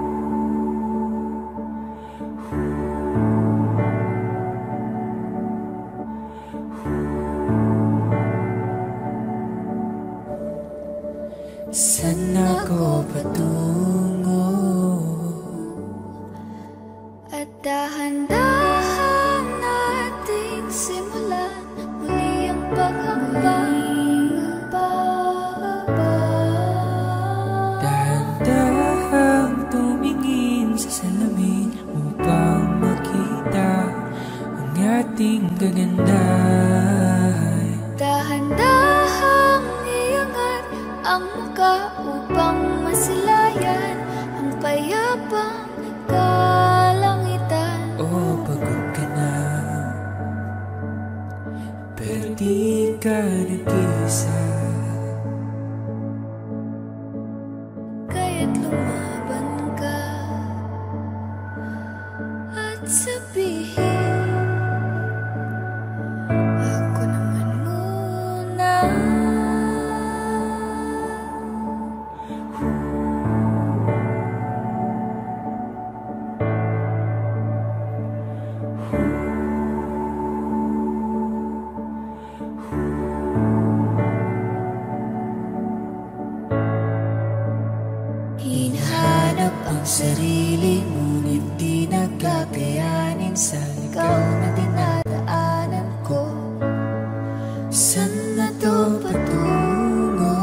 Saan ako patungo? At dahan-dahan nating simulan muli ang paghambang pagbaba. Dahan-dahang tumingin sa salamin upang makita ang ating kagandahan. Dahan-dahang iangat ang muka upang masilayan ang payapang kalangitan. Oh, pagod ka na, pero di ka nag-isa. Kaya't lumaban ka at sabihin, ako naman muna. Hinahanap ang sarili, ngunit di nagkakayanin sa ligaw na dinadaanan ko. Saan na to patungo?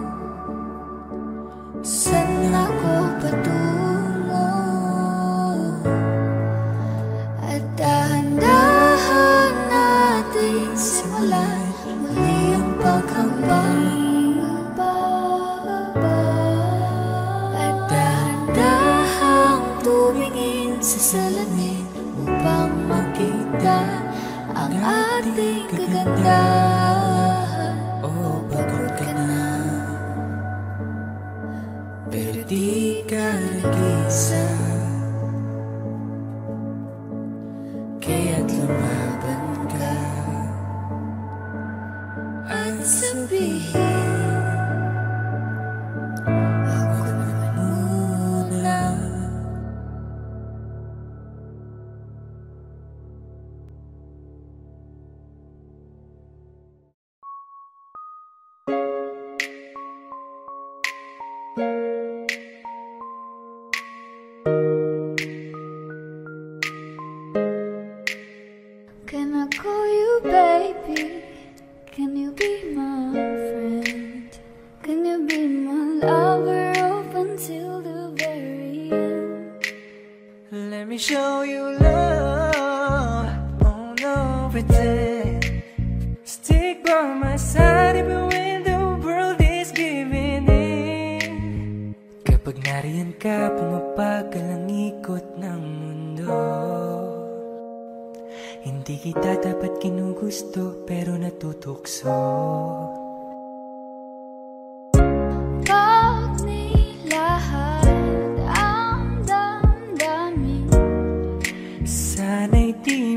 Saan ako patungo? At dahan-dahan natin simulan muli ang paghambang. Sa salamin upang makita ang ating kagandahan. Oh, pagod ka na, pero di ka nag-isa. Kaya't lumaban ka at sabihin, ako naman muna. Can I call you baby? Can you be my friend? Can you be my lover up until the very end? Let me show you love. Oh no, pretend. Stick by my side even when the world is giving in. Kapag nariyan ka, pumapagal ang ikot ng mundo. Hindi kita dapat kinugusto, pero natutukso. Pag nilahad ang damdamin, sana'y di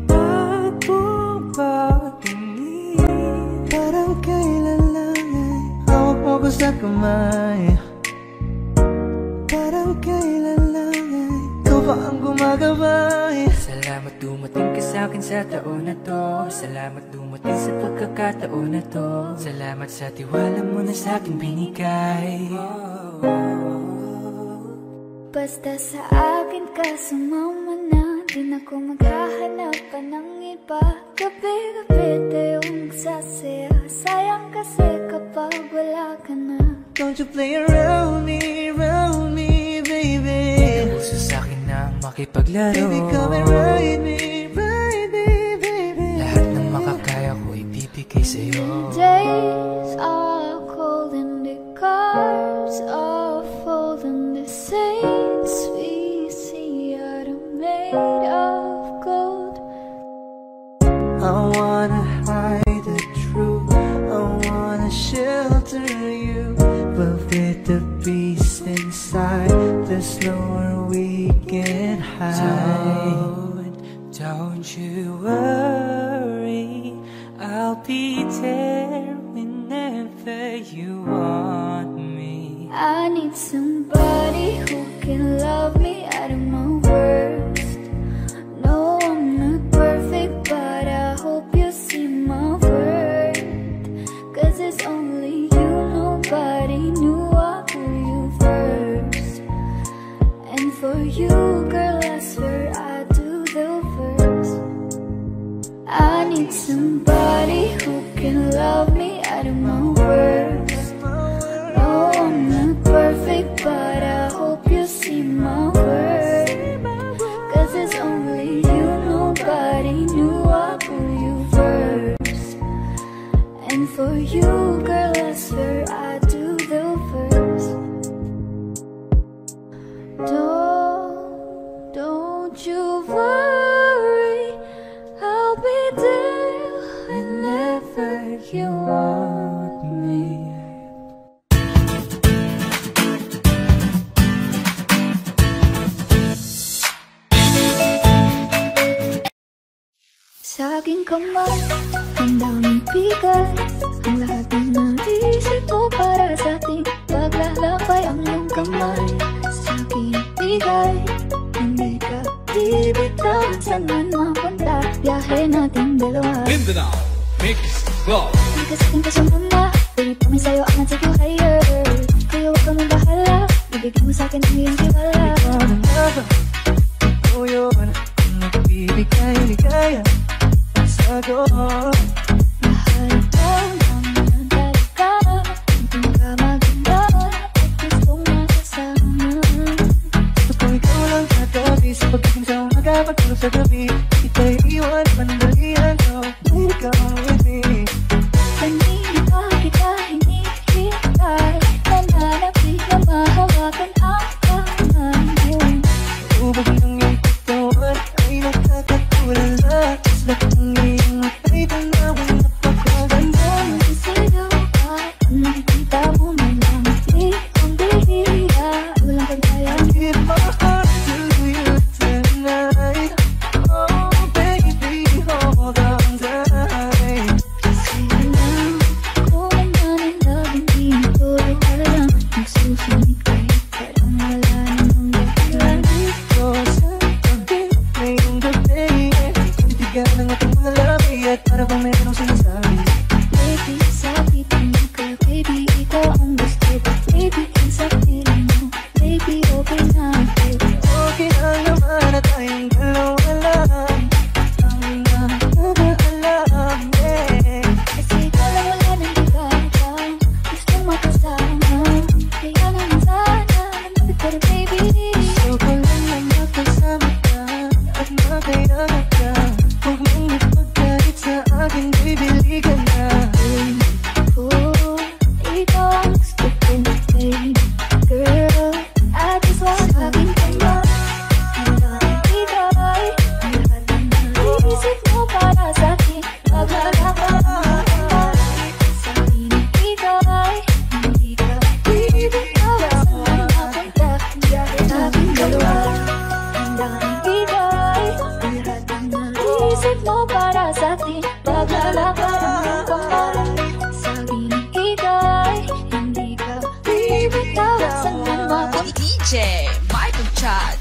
magpapatingin. Parang kailan lang ay hawak mo ko sa kamay. Parang kailan lang ay ikaw pa ang gumagabay. Salamat dumating ka sa'kin sa taon na to. Salamat dumating sa pagkakataon na to. Salamat sa tiwala mo na sa'kin binigay. basta sa akin ka sumama na. Di na ko maghahanap pa ng iba. Gabi-gabi tayong magsasaya. Sayang kasi kapag wala ka na. Don't you play around me, around me, baby. Puso sa'kin makipaglaro. Baby, come and ride me, ride me, baby. Lahat ng makakaya ko ibibigay sa'yo. Days are cold and the cars are full and the saints we see are made of gold. I wanna hide the truth, I wanna shelter you, but with the beast inside, there's nowhere we can hide. Don't, don't you worry, I'll be there whenever you want me. I need somebody who can love me out of my worst. No, I'm not perfect, but I hope you see my worth. Cause it's only you, nobody knew I put you first. And for you, girl, I swear I do the first. I need somebody who can love me out of my worst. No, I'm not perfect, but I hope you see my worth. Cause it's only you, nobody knew I put you first. And for you, girl, I swear I do the first. Don't, don't you worry, I'll be there whenever you want me. Sa aking kamay, ang daming bigay. Ang lahat ng naisip ko para sa ating paglalakbay. Ang iyong kamay, sa aking bigay. Hindi ka bibitaw, saan man mapunta. Biyahe nating dalawa. Mindanao Mix Vlog. Hindi ka sa ating kasumpunda, baby, pumay sa'yo ang natin ko higher. Kaya huwag ka mong bahala, ibigay mo sa'kin ang iyong tiwala. Ikaw na nga ba? Ikaw yun, nagbibigay ligaya sa'yo. Mahal ko naman talaga, hindi ka maganda at gustong masasama. Gusto ko ikaw lang katabi sa pagdating sa umaga, pagtulog sa gabi. Ika'y iwan, pandalian ko, baby, come with me. Kanina pa kita hinihintay, nananapit na mahawakan ang kamay. Ubog ng iyong katawan ay nakakatulala. Sa lahat ng iyong matay, tanawang napakaganda. Magsigaw ka, kung nakikita mo man lang, di ang bihira, walang kagayang. Give my heart to you tonight. Oh baby, hold on tight. Kasi alam ko naman ang love, hindi natuloy ka lang. Nagsusunod kahit parang wala namang dahilan. Dito sa tabi, ngayong gabi, titigan ng ating mga labi at para bang merong sinasabi. Baby, sabitin mo ka, baby, ikaw ang gusto ko. Baby, ang sa piling mo, baby, okay na ako. Okay lang naman na tayong dalawa lang. Ang nakakaalam, yeah. Kasi ikaw lang wala nang iba ka, gusto makasama. Kaya naman sana, nandapit ka rin, baby. Gusto ko lang na makasama ka at makayaga ka. Huwag mong ipagkalit sa akin, baby, ligan na. Oh, ikaw ang gusto ko, baby. Girl, I just want sa aking kama. Ang daming bigay, ang lahat ng naisip mo para sa akin. Paglalakbay, sa aking bigay, hindi ka bibitaw, saan man mapunta. Biyahe nating dalawa. Ang daming bigay, ang lahat ng naisip mo para sa akin. Paglalakbay, ang kamay, sa aking bigay, hindi ka bibitaw, saan man mapunta. D J Michael Chad.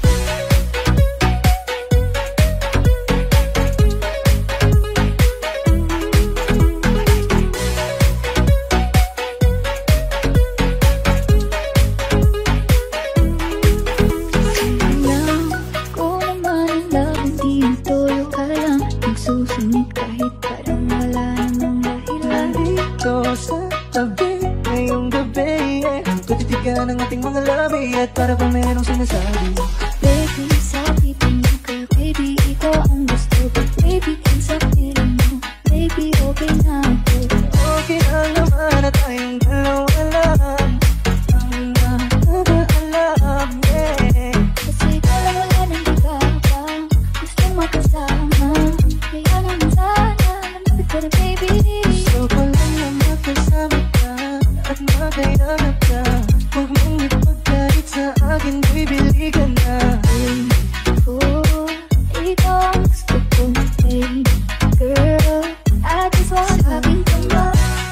Alam ko naman ang love, hindi natuloy ka lang. Nagsusunod kahit parang wala namang dahilan. Dito sa tabi, ngayong gabi, yeah. Tutitigan ng ating mga labi at para bang merong sinasabi. Baby, sabitin Pero baby, gusto ko lang na magkasama ka at makayanan ka. Huwag mong ipagkait sa akin, baby, liga na. ko, ikaw ang gusto kong baby girl. I just want aking kama.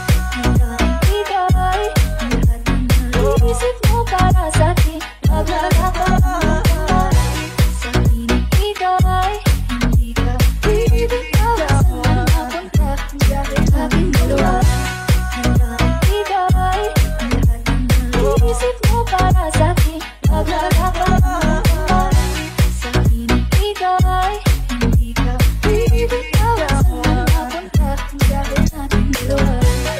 Ikaw ay lahat ng naisip mo para sa'kin. Maglalaka sa akin, ikaw ay hindi ka bibitaw. Saan napunta dahil aking dalawa. Ikaw ay lahat ng naisip mo para sa'kin. Maglalaka sa akin, ikaw ay hindi ka bibitaw. Saan napunta dahil aking dalawa.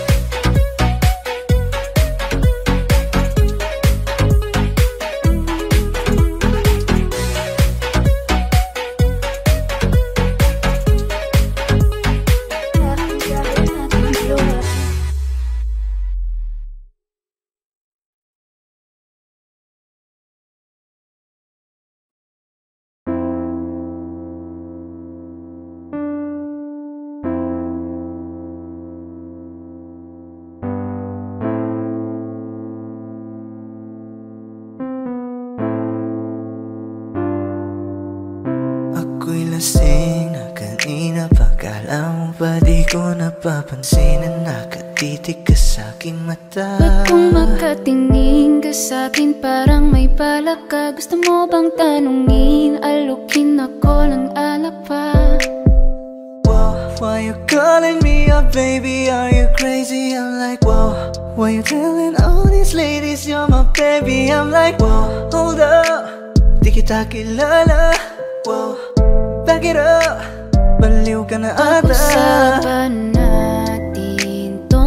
Ako'y lasing na kanina pa. Kala mo ba di ko napapansin na nakatitig ka sa'king mata? Ba't kung makatingin ka sa'kin parang may balak ka? Gusto mo bang tanungin? Alukin ako ng alak pa. Whoa, why you calling me up, baby? Are you crazy? I'm like, whoa. Why you telling all these ladies you're my baby? I'm like, whoa, hold up, di kita kilala. Whoa, back it up, baliw ka na ata. Pag-usapan natin to,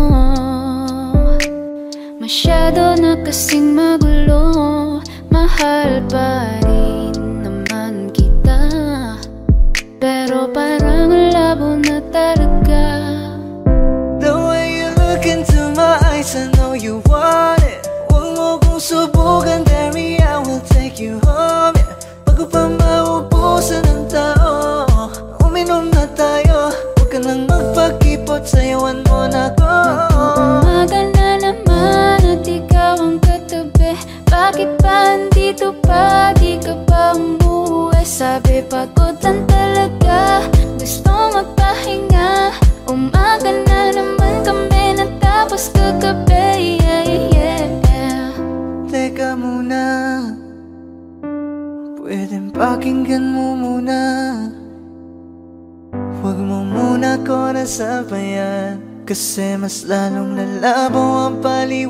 masyado na kasing magulo. Mahal pa rin naman kita, pero parang labo na talaga. The way you look into my eyes, I know you want it. Huwag mo kong subukan, dare me, I will take you home, yeah. Bago pa maubusan ng tao, uminom na tayo. Huwag ka nang magpakipot, sayawan mo na ko. Umaga na naman at ikaw ang katabi. Bakit pa andito pa? Di ka ba umuwi? Sabi pagod lang talaga, gusto magpahinga. Umaga na naman kami natapos kagabi, yeah, yeah, yeah. Teka muna, pwedeng pakinggan mo muna. Huwag mo muna ko nasabayan, kasi mas lalong lalabo ang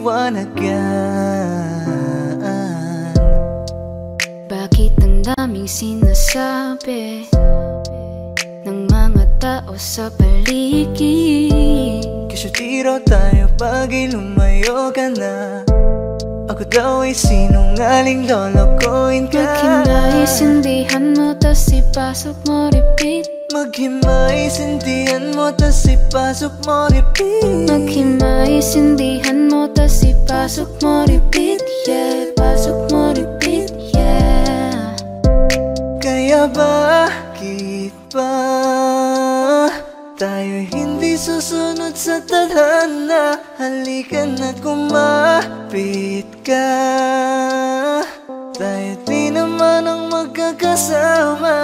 paliwanagan. Bakit ang daming sinasabi ng mga tao sa paligid? Kasi tiro tayo pag lumayo ka na. Ako daw ay sinungaling, lolokohin ka. Maghimay-sindihan mo, tas ipasok mo, repeat. Maghimay-sindihan mo, tas ipasok mo, repeat. Maghimay-sindihan mo, tas ipasok mo, repeat. Yeah, pasok mo, repeat, yeah. Kaya bakit ba tayo hindi susunod sa tadhana? Halika na't kumapit ka, tayo di naman ang magkakasama.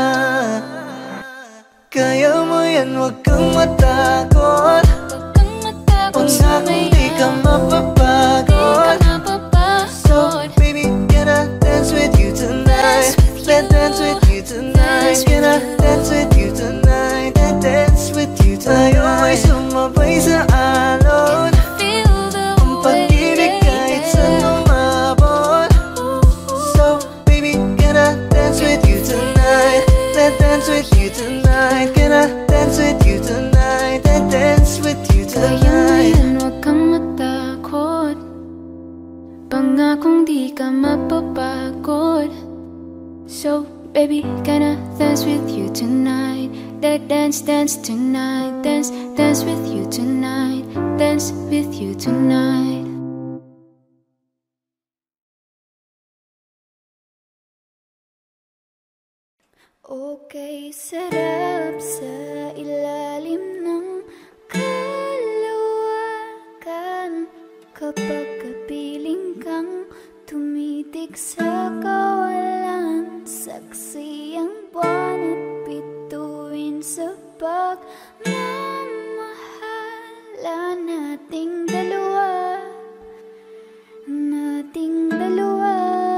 Kaya mo yan, huwag kang matakot. Pangakong di ka mapapagod. So baby, can I dance with you tonight? Let's dance with you tonight. Can I dance with you tonight? And dance with you tonight. Tayo ay sumabay sa alon. Ang pag-ibig kahit saan umabot. So baby, can I dance with you tonight? Let's dance with you tonight. Can I dance with you tonight? And dance with you tonight. Kaya mo yan, huwag kang matakot. Pangakong di ka mapapagod. So baby, can I dance with you tonight? That dance, dance tonight. Dance, dance with you tonight. Dance with you tonight. Okay, sarap sa ilalim ng Kapag kapiling kang tumitig sa kawalan, saksi ang buwan at bituin sa pagmamahala nating dalawa, nating dalawa.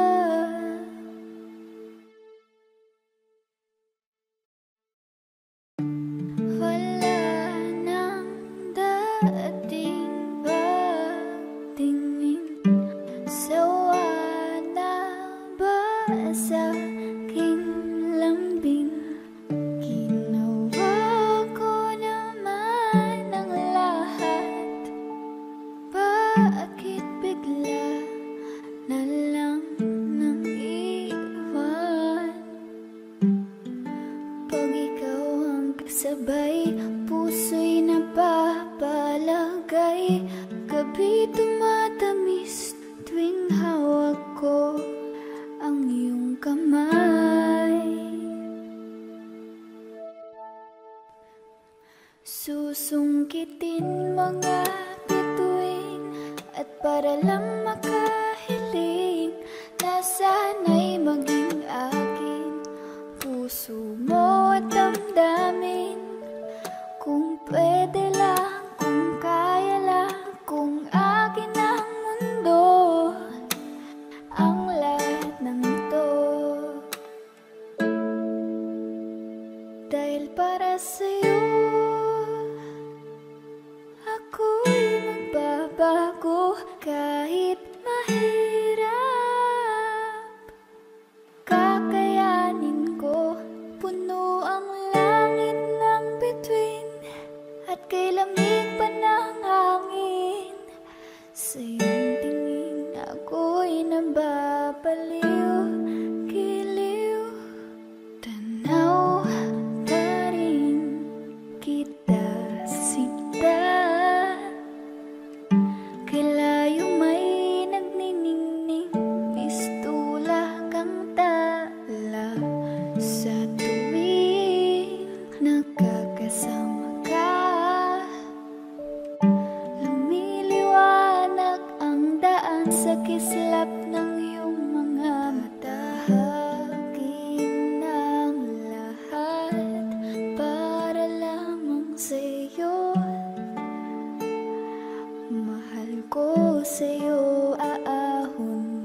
Wala nang dating pagtingin, sawa na ba sa aking lambing? Ginawa ko naman ang lahat, bakit bigla na lang nang iwan? Pag ikaw ang kasabay, puso'y napapalagay. Gabi tumatamis tuwing hawak ko ang iyong kamay. Susungkitin mga bituin at para lang makahiling na sana'y maging akin puso mo at damdamin. Kung pwede lang, kung kaya lang, kung akin ang mundo, ang lahat ng ito. Dahil para sa'yo, ako'y magbabago kahit mahirap. Kakayanin ko, puno ang langit ng bituin at kay lamig pa ng hangin. Sa iyong tingin ako'y nababaliw, giliw. Tanaw pa rin kita sinta, kay layo may nagniningning, pistula kang tala. Sa tuwing nakakasama ka, lumiliwanag ang daan sa kislap ng iyong mga mata. Hagin ng lahat para lamang sa'yo, mahal ko sa'yo aahon.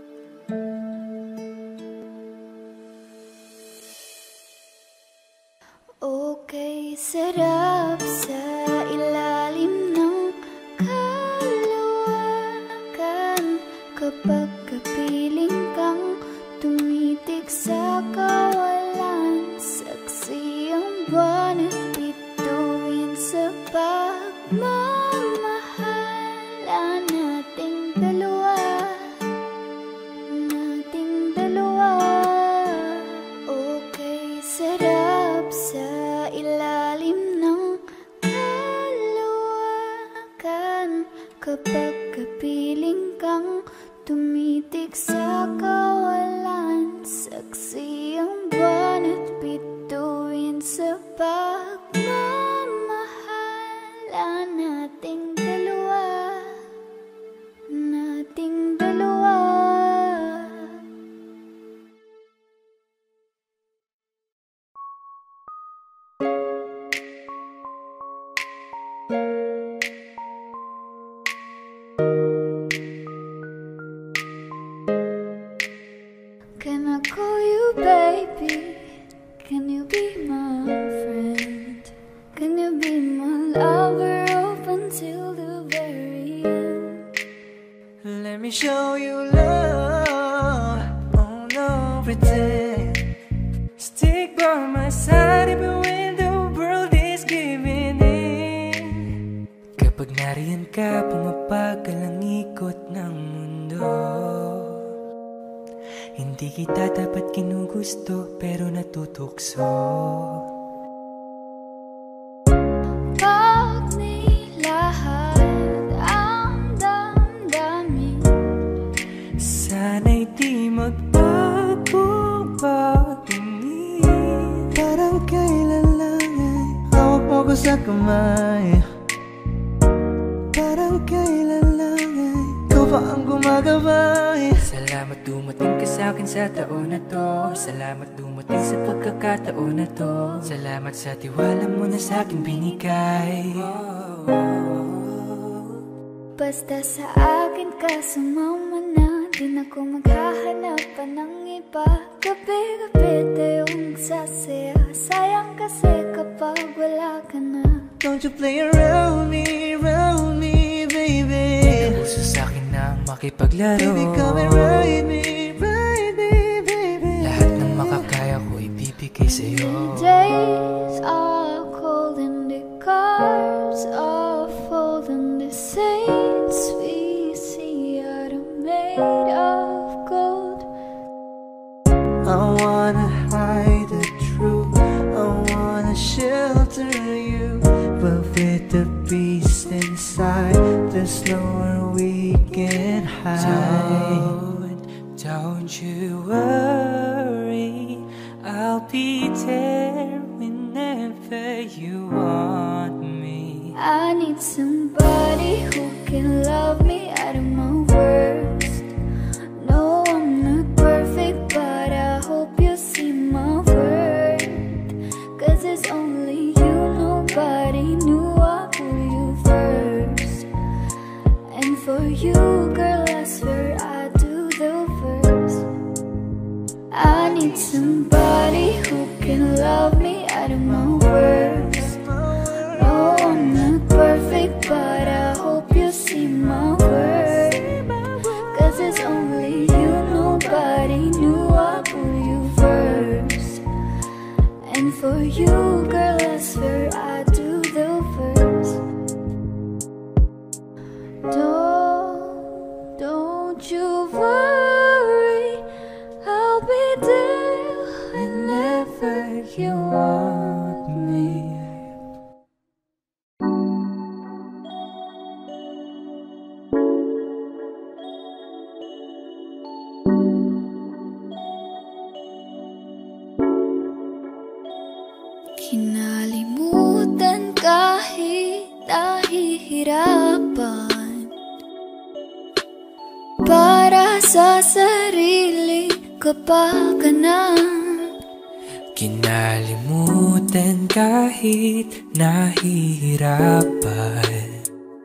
Okay, sarap sa ilalim ng kalawakan kapag kapiling kang tumitig sa kawalan, saksi ang buwan at bituin sa pagmamahala nating dalawa, nating dalawa. Okay, sarap sa ilalim ng kalawakan kapag kapiling kang tumitig sa kawalan, saksi ang buwan at bituin sa pagmamahala nating dalawa, nating dalawa. Can I call you baby? Can you be my friend? Can you be my lover up until the very end? Let me show you love, oh no pretend. Stick by my side even when the world is giving in. Kapag nariyan ka, pumapagal ang ikot ng mundo. Hindi kita dapat kinugusto pero natutukso. Pag nilahad ang damdamin, sana'y di magbago pagtingin. Parang kailan lang ay hawak mo ko sa kamay. Parang kailan lang ay pa ang gumagabay. Salamat dumating ka sa'kin sa taon na to. Salamat dumating sa pagkakataon na to. Salamat sa tiwala mo na sa'kin binigay. Basta sa akin ka sumama na, di na ko maghahanap pa ng iba. Gabi-gabi tayong sasaya, sayang kasi kapag wala ka na. Don't you play around me, around me, baby. Puso sa'kin na makipaglaro. Baby, come and ride me, ride me, baby. Lahat ng makakaya ko ibibigay sa'yo. Days are cold and the cars are full and the saints we see are made of gold. I wanna hide the truth, I wanna shelter you, but with the beast inside, there's nowhere we can hide. Don't, don't you worry, I'll be there whenever you want me. I need somebody who can love me out of my worst. No, I'm not perfect, but I hope you see my worth. Cause it's only you, nobody knew I put you first. And for you, girl, I swear I do the first. I need somebody who can love me out of my worst. No, I'm not perfect, but I hope you see my worth. Cause it's only you, nobody knew I put you first. And for you, girl, I swear I do the first. Don't, don't you worry, I'll be there whenever you want me. Kinalimutan kahit nahihirapan, para sa sarili kapakanan. Kinalimutan kahit nahihirapan,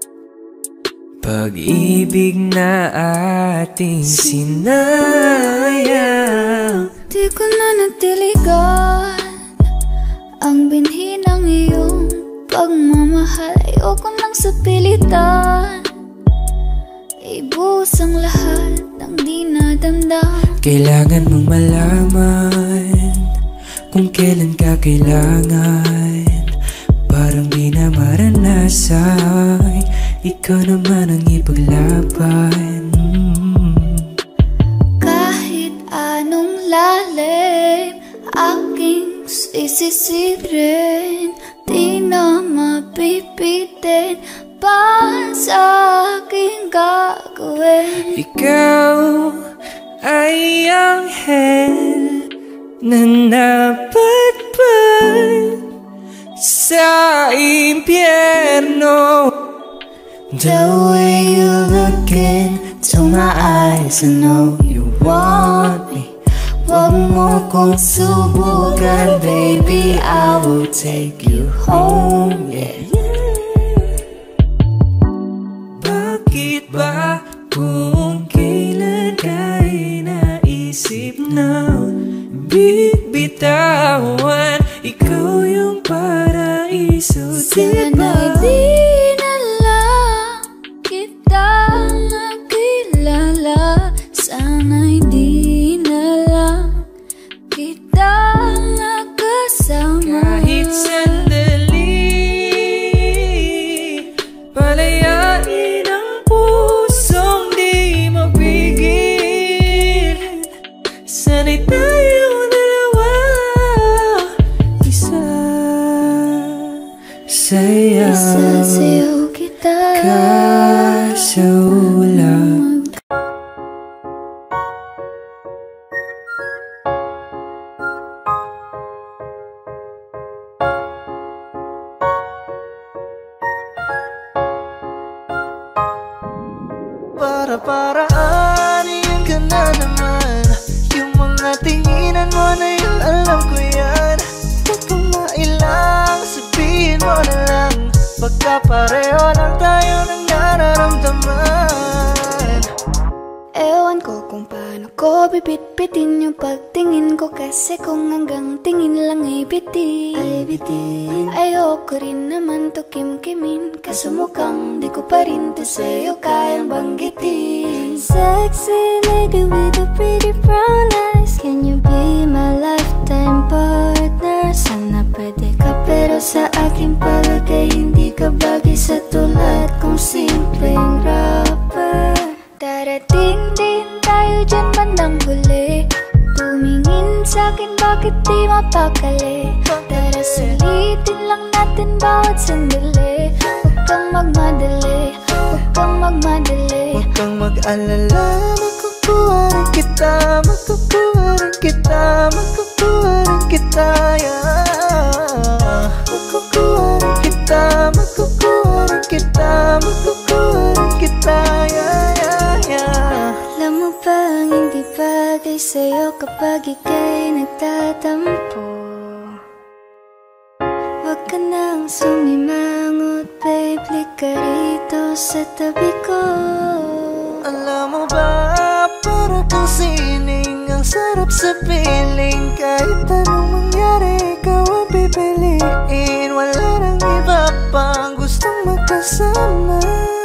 pag-ibig na ating sinayang. Di ko na natiligan ang binhi ng iyong pagmamahal. Ayoko nang sa pilitan, ibuhos ang lahat ng di nadamdam. Kailangan mong malaman kung kailan ka kailangan. Parang di na maranasan, ikaw naman ang ipaglaban. Kahit anong lalim aking sisisirin, di na mapipitin pa sa aking gagawin. Ikaw ay anghel na napadpad sa impyerno. The way you look into my eyes, I know you want me. Huwag mo kong subukan, baby, I will take you home, yeah. Bakit ba kung kailan ka'y naisip na bibitawan? Ikaw yung paraiso, diba? Sana'y di na lang kita nakilala. Sana'y di na lang kita nakasama. Kahit sandali, palayain ang pusong di mapigil. Sana'y tayong dalawa, isa sayaw, Isa sayaw kita, kaso lang. Para pa Bit-bitin yung pagtingin ko, kasi kung hanggang tingin lang ay bitin, ay bitin. Ayoko rin naman to kim-kimin, kaso mukhang di ko pa rin to sa'yo kayang banggitin. Sexy lady with a pretty brown eyes, can you be my lifetime partner? Sana pwede ka, pero sa aking palagay hindi ka bagay sa tulad kong simpleng rapper. Darating din tayo dyan bandang huli, tumingin sa'kin bakit di mapakali. Tara sulitin lang natin bawat sandali, huwag kang magmadali, huwag kang magmadali. Huwag kang mag-alala, makukuha rin kita, makukuha rin kita, makukuha rin kita, yeah. Makukuha rin kita, makukuha rin kita, makukuha rin kita, yeah, yeah, yeah. Alam mo ba ang hindi bagay sa'yo kapag ika'y nagtatampo? Huwag ka nang sumimangot, babe, lika rito sa tabi ko. Alam mo ba, para kang sining, ang sarap sa piling. Kahit anong mangyari, ikaw ang pipiliin. Wala nang iba pang gustong magkasama.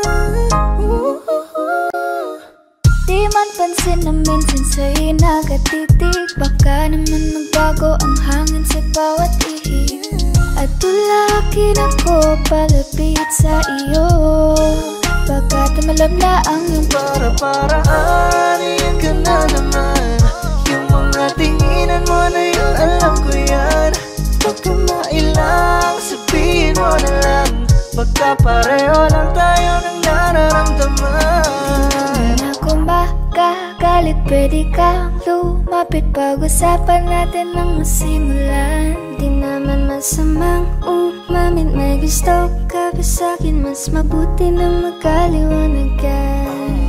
Di man pansin na minsan sa'yo nakatitig, baka naman magbago ang hangin sa bawat ihip. At tulakin ako palapit sa iyo, baka tumalab na ang iyong para-paraan. Iyan ka na naman, yung mga tinginan mo na yun, alam ko yan. Huwag ka mailang, sabihin mo na lang, baka pareho lang tayo ng nararamdaman. Kung baka galit, pwede kang lumapit, pag-usapan natin ang masimulan. Di naman masamang umamin, may gusto ka ba sa'kin? Mas mabuti na magkaliwanagan.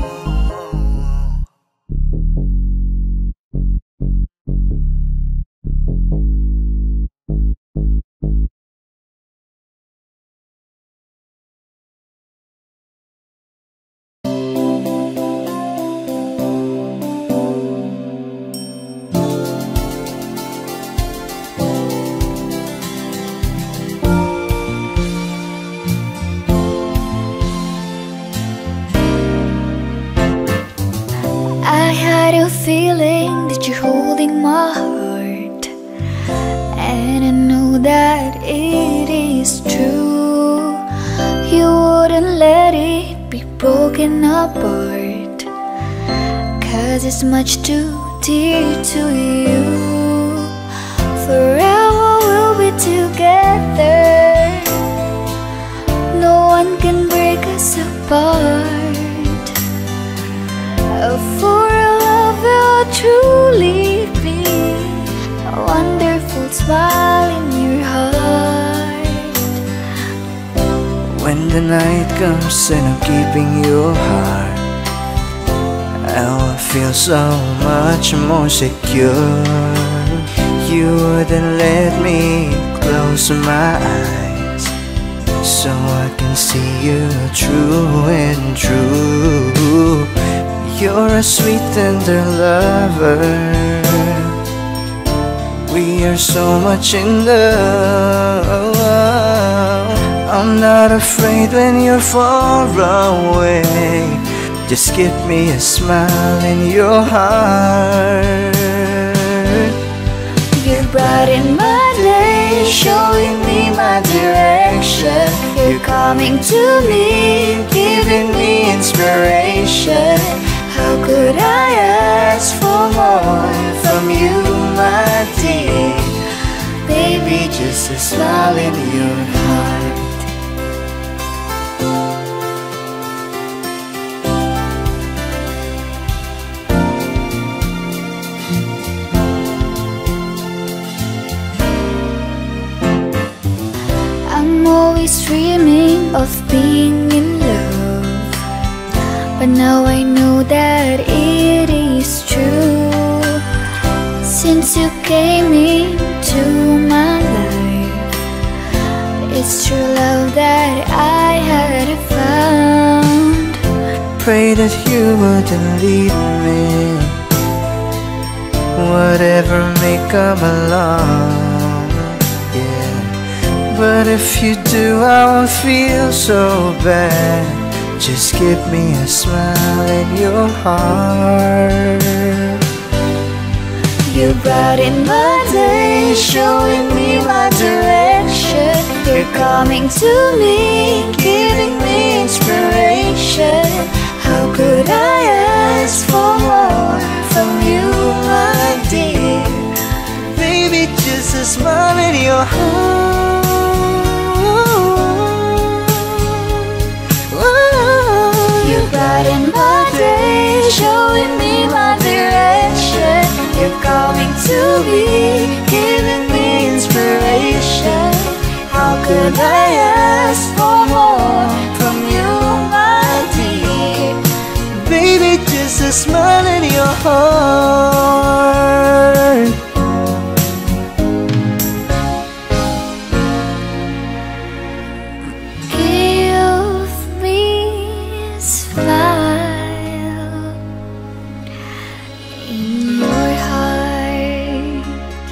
Feeling that you're holding my heart, and I know that it is true. You wouldn't let it be broken apart, cause it's much too dear to you. Forever we'll be together, no one can break us apart. For will truly be a wonderful smile in your heart. When the night comes and I'm keeping your heart, I'll feel so much more secure. You wouldn't let me close my eyes, so I can see you true and true. You're a sweet, tender lover. We are so much in love. I'm not afraid when you're far away. Just give me a smile in your heart. You're brighten my day, showing me my direction. You're coming to me, giving me inspiration. How could I ask for more from you, my dear? Baby, just a smile in your heart. I'm always dreaming of being in love, but now I know that it is true. Since you came into my life, it's true love that I had found. Pray that you wouldn't leave me, whatever may come along. Yeah, but if you do, I won't feel so bad. Just give me a smile in your heart. You brighten my day, showing me my direction. You're coming to me, giving me inspiration. How could I ask for more from you, my dear? Baby, just a smile in your heart. You brighten my day, showing me my direction. You're coming to me, giving me inspiration. How could I ask for more from you, my dear? Baby, just a smile in your heart. Give me a smile in your heart.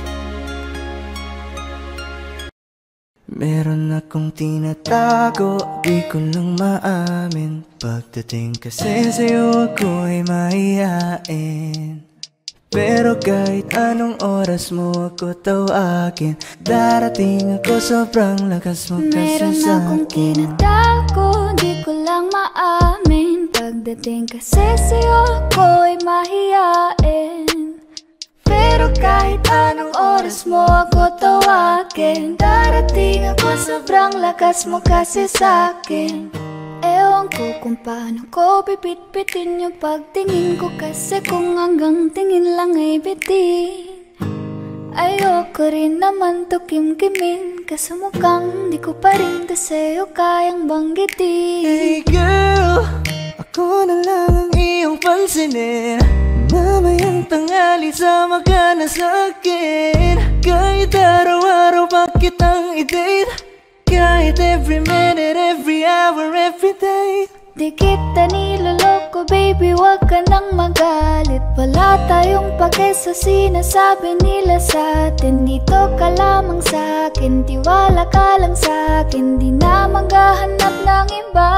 Meron akong tinatago, di ko lang maamin. Pagdating kasi sa'yo ako'y mahihain. Pero kahit anong oras mo ako tawagin, darating ako, sobrang lakas mo kasi Meron sa'kin. akong tinatago, di ko lang maamin. Pagdating kasi sa'yo ako'y mahihain. Pero kahit anong oras mo ako tawagin, darating ako, sobrang lakas mo kasi sa'kin. Ewan ko kung paano ko pipit-pitin yung pagtingin ko, kasi kung hanggang tingin lang ay bitin. Ayoko rin naman to kim-kimin, kaso mukhang di ko pa rin to sa'yo kayang banggitin. Hey girl, ako na lang ang iyong pansinin. Mamayang tanghali sama ka na sa'kin. Kahit araw-araw pa kitang i-date, kahit every minute, every hour, every day. Di kita niloloko baby, wag ka nang magalit. Wala tayong pake sa sinasabi nila sa'tin. Dito ka lamang sa'kin, tiwala ka lang sa'kin. Di na maghahanap ng iba.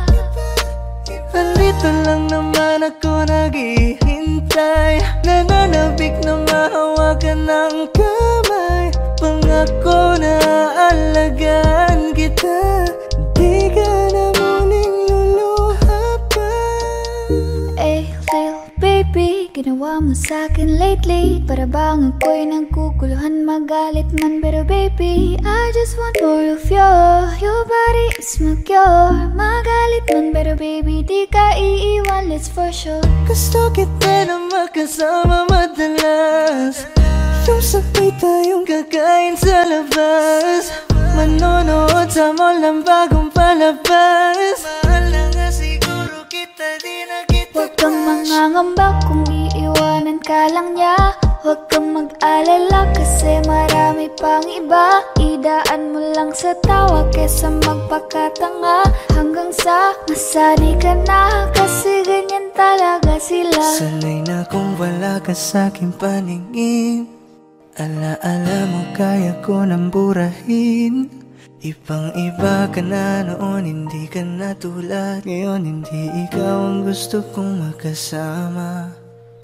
Nandito lang naman ako naghihintay, nananabik na mahawakan ng kamay. Pangako na aalagaan kita, di ka na muling luluha pa. Eh, little baby, ginawa mo sa'kin lately. Para bang ako'y nagkukuluhan, magalit man. Pero baby, I just want more of you. Your body is my cure. Magalit man, pero baby, di ka iiwan, let's for sure. Gusto kita na makasama madalas, yung sabay tayong kakain sa labas, manonood sa mall ng bagong palabas. Mahal na nga siguro kita, di na kita. Huwag kang mangangamba kung iiwanan ka lang niya. Huwag kang mag-alala kasi marami pang iba. Idaan mo lang sa tawa kesa magpakatanga, hanggang sa masani ka na, kasi ganyan talaga sila. Sanay na kung wala ka sa'king paningin. Ala-ala mo kaya ko nang burahin. Ibang iba ka na noon, hindi ka na tulad ngayon. Hindi ikaw ang gusto kong makasama.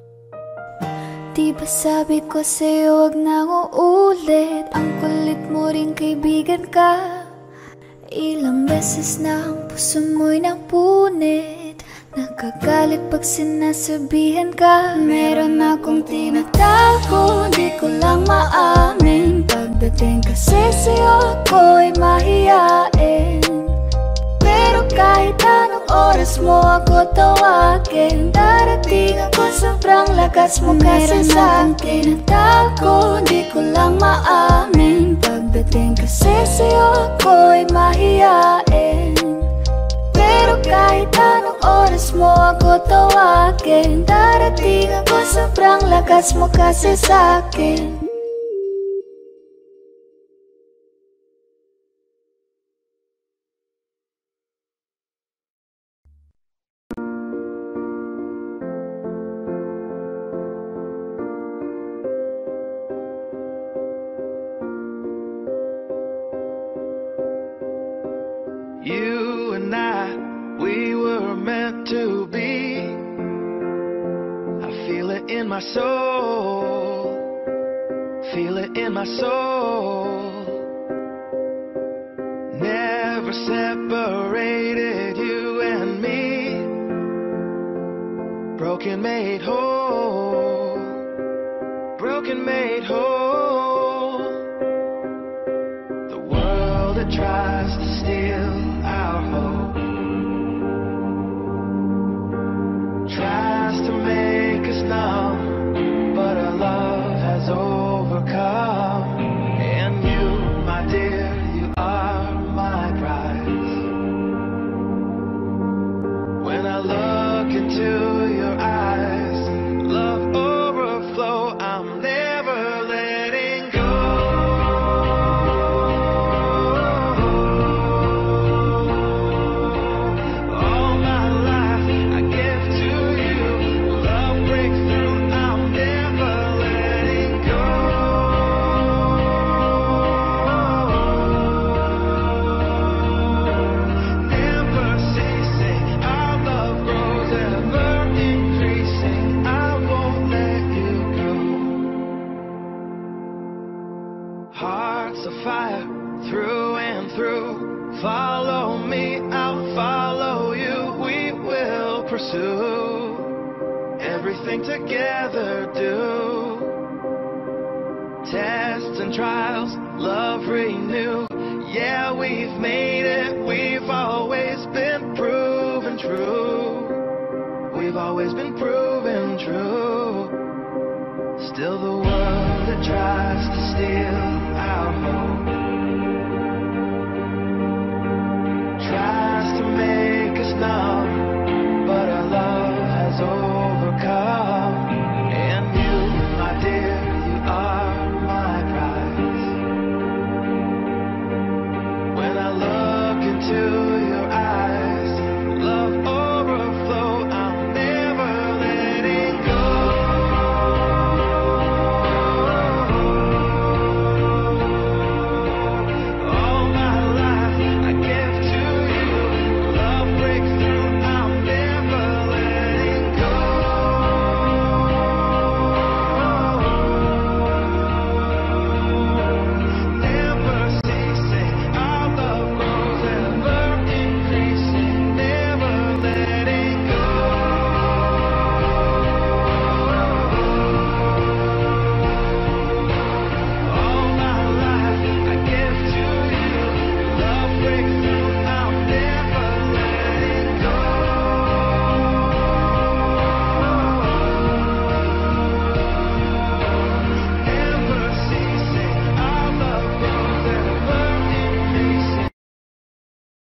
Di ba sabi ko sa'yo wag na uulit? Ang kulit mo rin kaibigan ka. Ilang beses na ang puso mo'y napunit. Nakagalit pag sinasabihan ka. Meron akong tinatago, di ko lang maamin. Pagdating kasi sa'yo ako'y mahihain. Pero kahit anong oras mo ako tawagin, darating ako, sobrang lakas mo kasi sa'kin. Tinatago, di ko lang maamin. Pagdating kasi sa'yo ako'y mahihain. Pero kahit anong oras mo ako tawagin, darating ako, sobrang lakas mo kasi sa'kin. You and I, we were meant to be. I feel it in my soul, feel it in my soul. Never separated, you and me. Broken made whole, broken made whole. The world that tries to steal our hope tries to make us numb, but our love has overcome. And you, my dear, you are my prize. When I look into your eyes, love overflow, I'm never letting go. All my life I give to you, love breaks through, I'm never letting go. Never ceasing, our love grows ever increasing, I won't let you go. Hearts of fire, through and through. Follow me, I'll follow you. We will pursue everything together, do. Tests and trials, love renew. Yeah, we've made it, we've always been proven true. We've always been proven true. Still the world that tries to steal